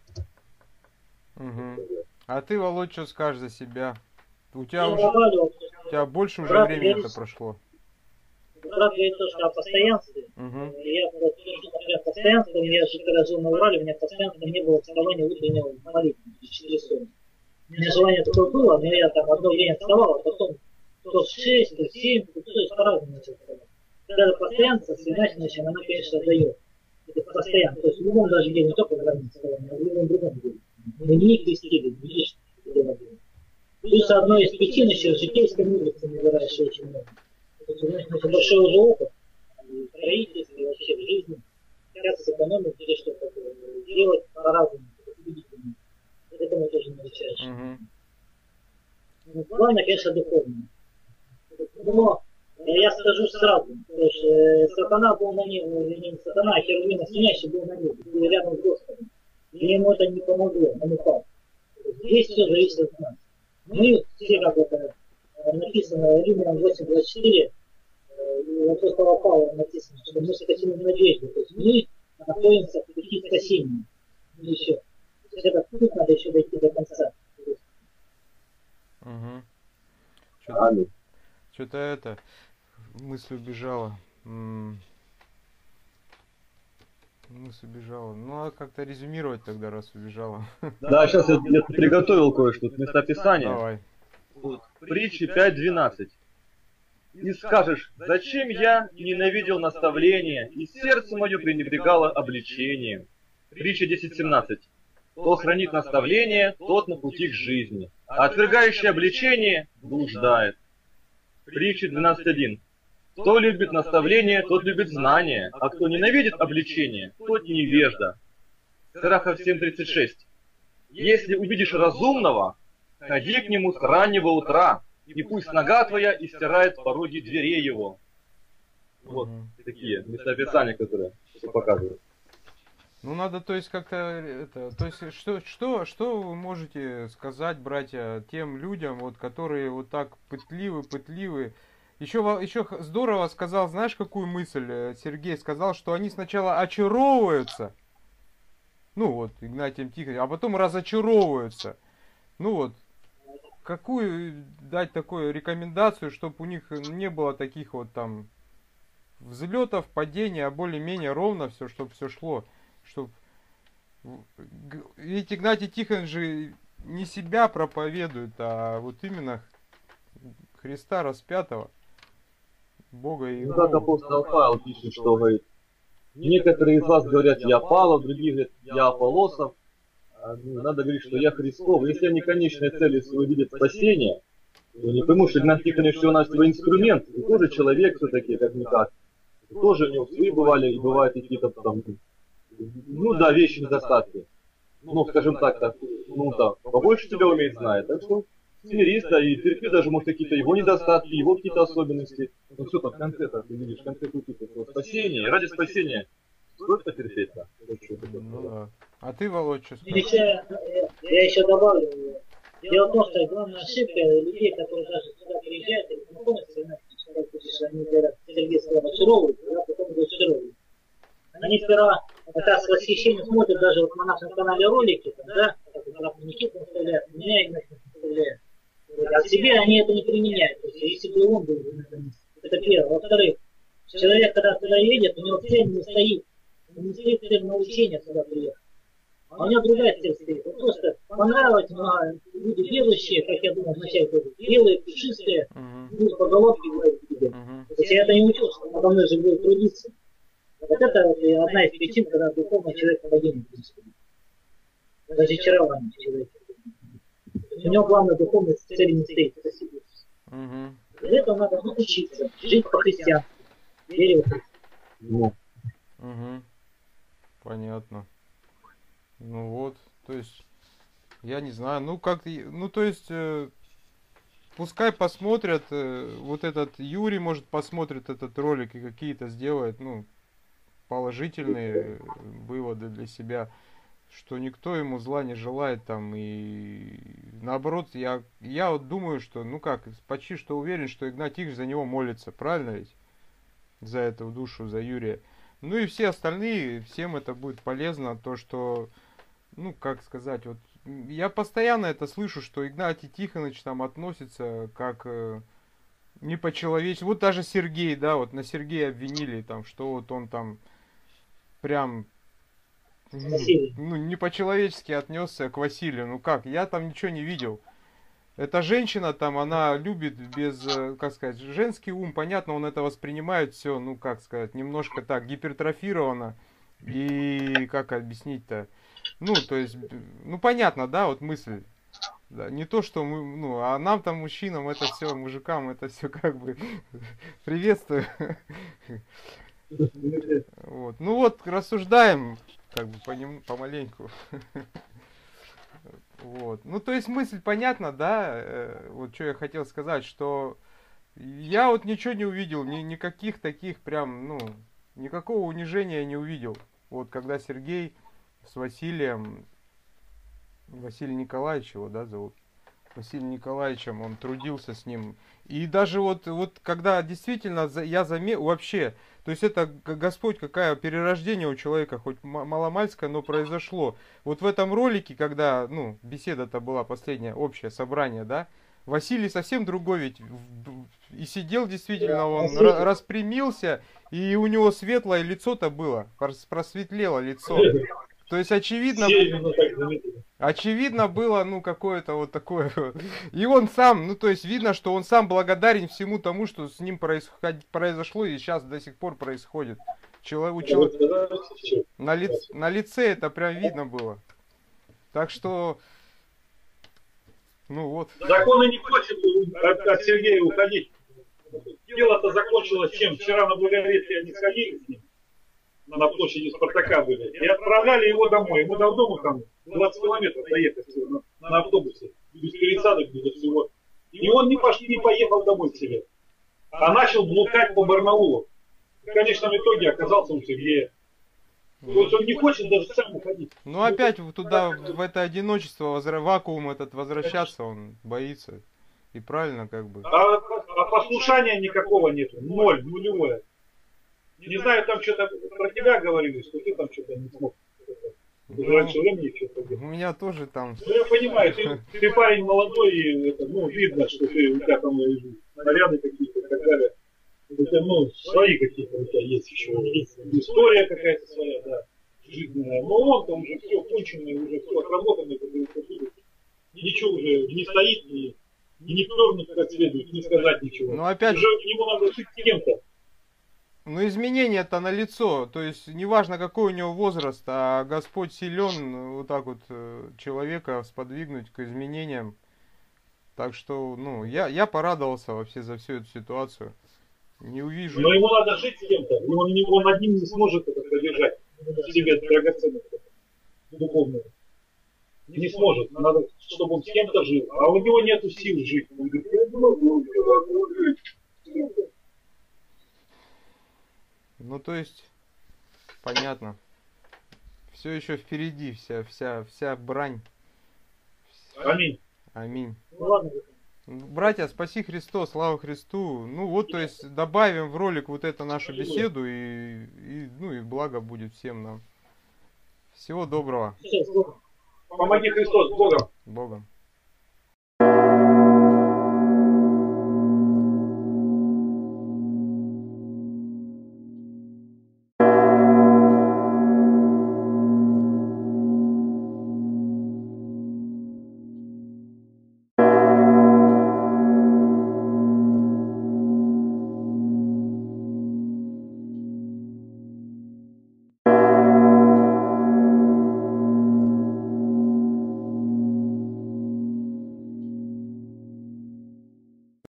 Угу. А ты, Володь, что скажешь за себя? У тебя, Я уже, говорю, у тебя больше уже брат времени говорит, это прошло. Брат говорит то, что о постоянстве. Угу. Я например, постоянством, я же когда жил на Урале, у меня постоянством не было вставания утреннего молитвы в четыре часа. У меня желание такое было, но я там одно время вставал, а потом то в шесть, то в семь, то есть по-разному начал вставать. Когда постоянство, с иначе, она, конечно, дает. Это постоянно. То есть в любом даже деле, не только в границе вставания, а в любом другом деле. Мы не крестили, видишь, плюс одной из причин еще житейской мудрости набираешь очень много. То есть, значит, это большой уже опыт в строительстве, вообще в жизни. Как сэкономить или что-то делать по-разному. Этому тоже научаешь. Угу. Ну, главное, конечно, духовно. Но я скажу сразу, то что э, сатана был на небе, не сатана, а Херувим Осенящий был на небе, был рядом с Господом. И ему это не помогло, он упал. Здесь все зависит от нас. Мы все, как это написано в Римлянам восемь двадцать четыре, у апостола Павла написано, что мы скосили надежду. То есть мы находимся в пути спасения. И все. Это путь надо еще дойти до конца. Угу. Что-то, что-то это, мысль убежала. М-м. Мысль убежала. Ну, а как-то резюмировать тогда, раз убежала. Да, сейчас я, я приготовил кое-что, местописание. Давай. Вот. Притчи пять двенадцать. И скажешь, зачем я ненавидел наставление, и сердце мое пренебрегало обличением. Притча десять семнадцать. Кто хранит наставление, тот на пути к жизни, а отвергающий обличение блуждает. Притча двенадцать один. Кто любит наставление, тот любит знание, а кто ненавидит обличение, тот невежда. Сирахов семь тридцать шесть. Если увидишь разумного, ходи к нему с раннего утра, и пусть нога твоя истирает пороги дверей его. Вот такие местописания, которые показывают. Ну, надо, то есть, как-то, это, то есть, что, что, что вы можете сказать, братья, тем людям, вот, которые вот так пытливы, пытливы. Еще, еще здорово сказал, знаешь, какую мысль Сергей сказал, что они сначала очаровываются, ну, вот, Игнатием Тихоновичем, а потом разочаровываются. Ну, вот, какую дать такую рекомендацию, чтобы у них не было таких вот там взлетов, падений, а более-менее ровно все, чтобы все шло. Чтоб... Ведь Игнатий Тихонович же не себя проповедует, а вот именно Христа распятого, Бога и Ну, как апостол Павел пишет, что говорит, некоторые из вас говорят, я Павлов, другие говорят, я Аполлосов. Надо говорить, что я Христов. Если они конечной целью своей видят спасение, то не пойму, что Игнатий Тихонович всего-навсего инструмент, и тоже человек все-таки, как-никак. Тоже у него свои бывали, и бывают какие-то там, ну да, вещи, недостатки. Ну, скажем так, так ну да, побольше тебя умеет, знает. Так что смирись, да, и терпи даже, может, какие-то его недостатки, его какие-то особенности. Ну, все там в конце-то, ты видишь, в конце пути, спасение, и ради спасения стоит потерпеть, да. Ну, да. А ты, Володь, что скажешь? Еще, я еще добавлю, дело в том, что главная ошибка людей, которые даже сюда приезжают, и знакомятся, они говорят, Сергей сказал, очаровывают, а потом разочаровывают. Они сперва это с восхищением смотрят даже вот на нашем канале ролики, да, как Никита наставляет, меня Игнатий наставляет. А к себе они это не применяют. То есть, если бы он был на этом месте. Это первое. Во-вторых, человек, когда туда едет, у него цель не стоит. Он не стоит цель научения сюда приехать. А у него другая цель стоит. Он просто понравилось, но люди верующие, как я думал вначале, тоже белые, пушистые, будут по головке говорить тебе. То есть я это не учил, что надо мной же будет трудиться. Вот это вот одна из причин, когда духовный человек падение происходит. Разочарование человека. У него главное духовной цели не стоит. Угу. Для этого надо научиться жить по-христиански. Верить в Христа. Угу. Понятно. Ну вот, то есть, я не знаю, ну как, ну то есть, э, пускай посмотрят, э, вот этот Юрий, может, посмотрит этот ролик и какие-то сделает, ну, положительные выводы для себя, что никто ему зла не желает там, и наоборот, я, я вот думаю, что, ну как, почти что уверен, что Игнатий Тихонович за него молится, правильно ведь? За эту душу, за Юрия. Ну и все остальные, всем это будет полезно, то, что, ну как сказать, вот, я постоянно это слышу, что Игнатий Тихонович там относится как э, не по-человечески. Вот даже Сергей, да, вот на Сергея обвинили там, что вот он там прям... Ну, не по-человечески отнесся к Василию. Ну как, я там ничего не видел. Эта женщина там, она любит без, как сказать, женский ум, понятно, он это воспринимает все, ну как сказать, немножко так гипертрофировано. И как объяснить-то? Ну, то есть, ну понятно, да, вот мысль. Да, не то, что мы, ну, а нам там, мужчинам, это все, мужикам, это все как бы приветствую. Вот. Ну вот, рассуждаем, как бы по ним, помаленьку. Вот. Ну, то есть мысль понятна, да, вот что я хотел сказать, что я вот ничего не увидел, ни, никаких таких прям, ну, никакого унижения не увидел. Вот когда Сергей с Василием, Василий Николаевич его, да, зовут, Василием Николаевичем, он трудился с ним. И даже вот, вот когда действительно я заметил, вообще, то есть это Господь, какое перерождение у человека, хоть маломальское, но произошло. Вот в этом ролике, когда, ну, беседа-то была последняя, общее собрание, да, Василий совсем другой ведь, и сидел действительно, он распрямился, и у него светлое лицо-то было, просветлело лицо. То есть очевидно, очевидно было, ну, какое-то вот такое. И он сам, ну, то есть видно, что он сам благодарен всему тому, что с ним происход... произошло и сейчас до сих пор происходит. Человек, человек... На, ли... на лице это прям видно было. Так что, ну вот. Закон и не хочет от, от Сергея уходить. Дело-то закончилось чем? Вчера на Благовещение они сходили с ним. На площади Спартака были. И отправляли его домой. Ему до дома там двадцать километров доехать на, на автобусе. Без пересадок, без всего. И он не, пош... не поехал домой к себе. А начал блукать по Барнаулу. В конечном итоге оказался у Сергея. То есть он не хочет даже сам уходить. Ну опять туда, в это одиночество, возра... вакуум этот возвращаться, он боится. И правильно как бы. А, а послушания никакого нету. Ноль, нулевое. Не знаю, там что-то про тебя говорили, что ты там что-то не смог. Ну, раньше времени что-то. У меня тоже там... Ну, я понимаю, ты, ты парень молодой, и это, ну, видно, что ты, у тебя там наряды какие-то и так далее. Это, ну, свои какие-то у тебя есть еще. Есть история какая-то своя, да, жизненная. Но он-то уже все конченый, уже все отработанный, ничего уже не стоит, не, не пернуть как следует, не сказать ничего. Ну, опять... Уже ему надо жить с кем-то. Ну, изменения-то налицо, то есть неважно какой у него возраст, а Господь силен вот так вот человека сподвигнуть к изменениям. Так что, ну, я, я порадовался вообще за всю эту ситуацию. Не увижу. Но ему надо жить с кем-то, он, он один не сможет это продержать, в себе драгоценность духовную. Не сможет, надо, чтобы он с кем-то жил, а у него нету сил жить. Он говорит, я не могу жить. Ну, то есть, понятно. Все еще впереди, вся, вся, вся брань. Аминь. Аминь. Ну ладно. Братья, спаси Христос, слава Христу. Ну вот, то есть, добавим в ролик вот эту нашу беседу, и, и, ну, и благо будет всем нам. Всего доброго. Помоги Христос, Богом. Богом.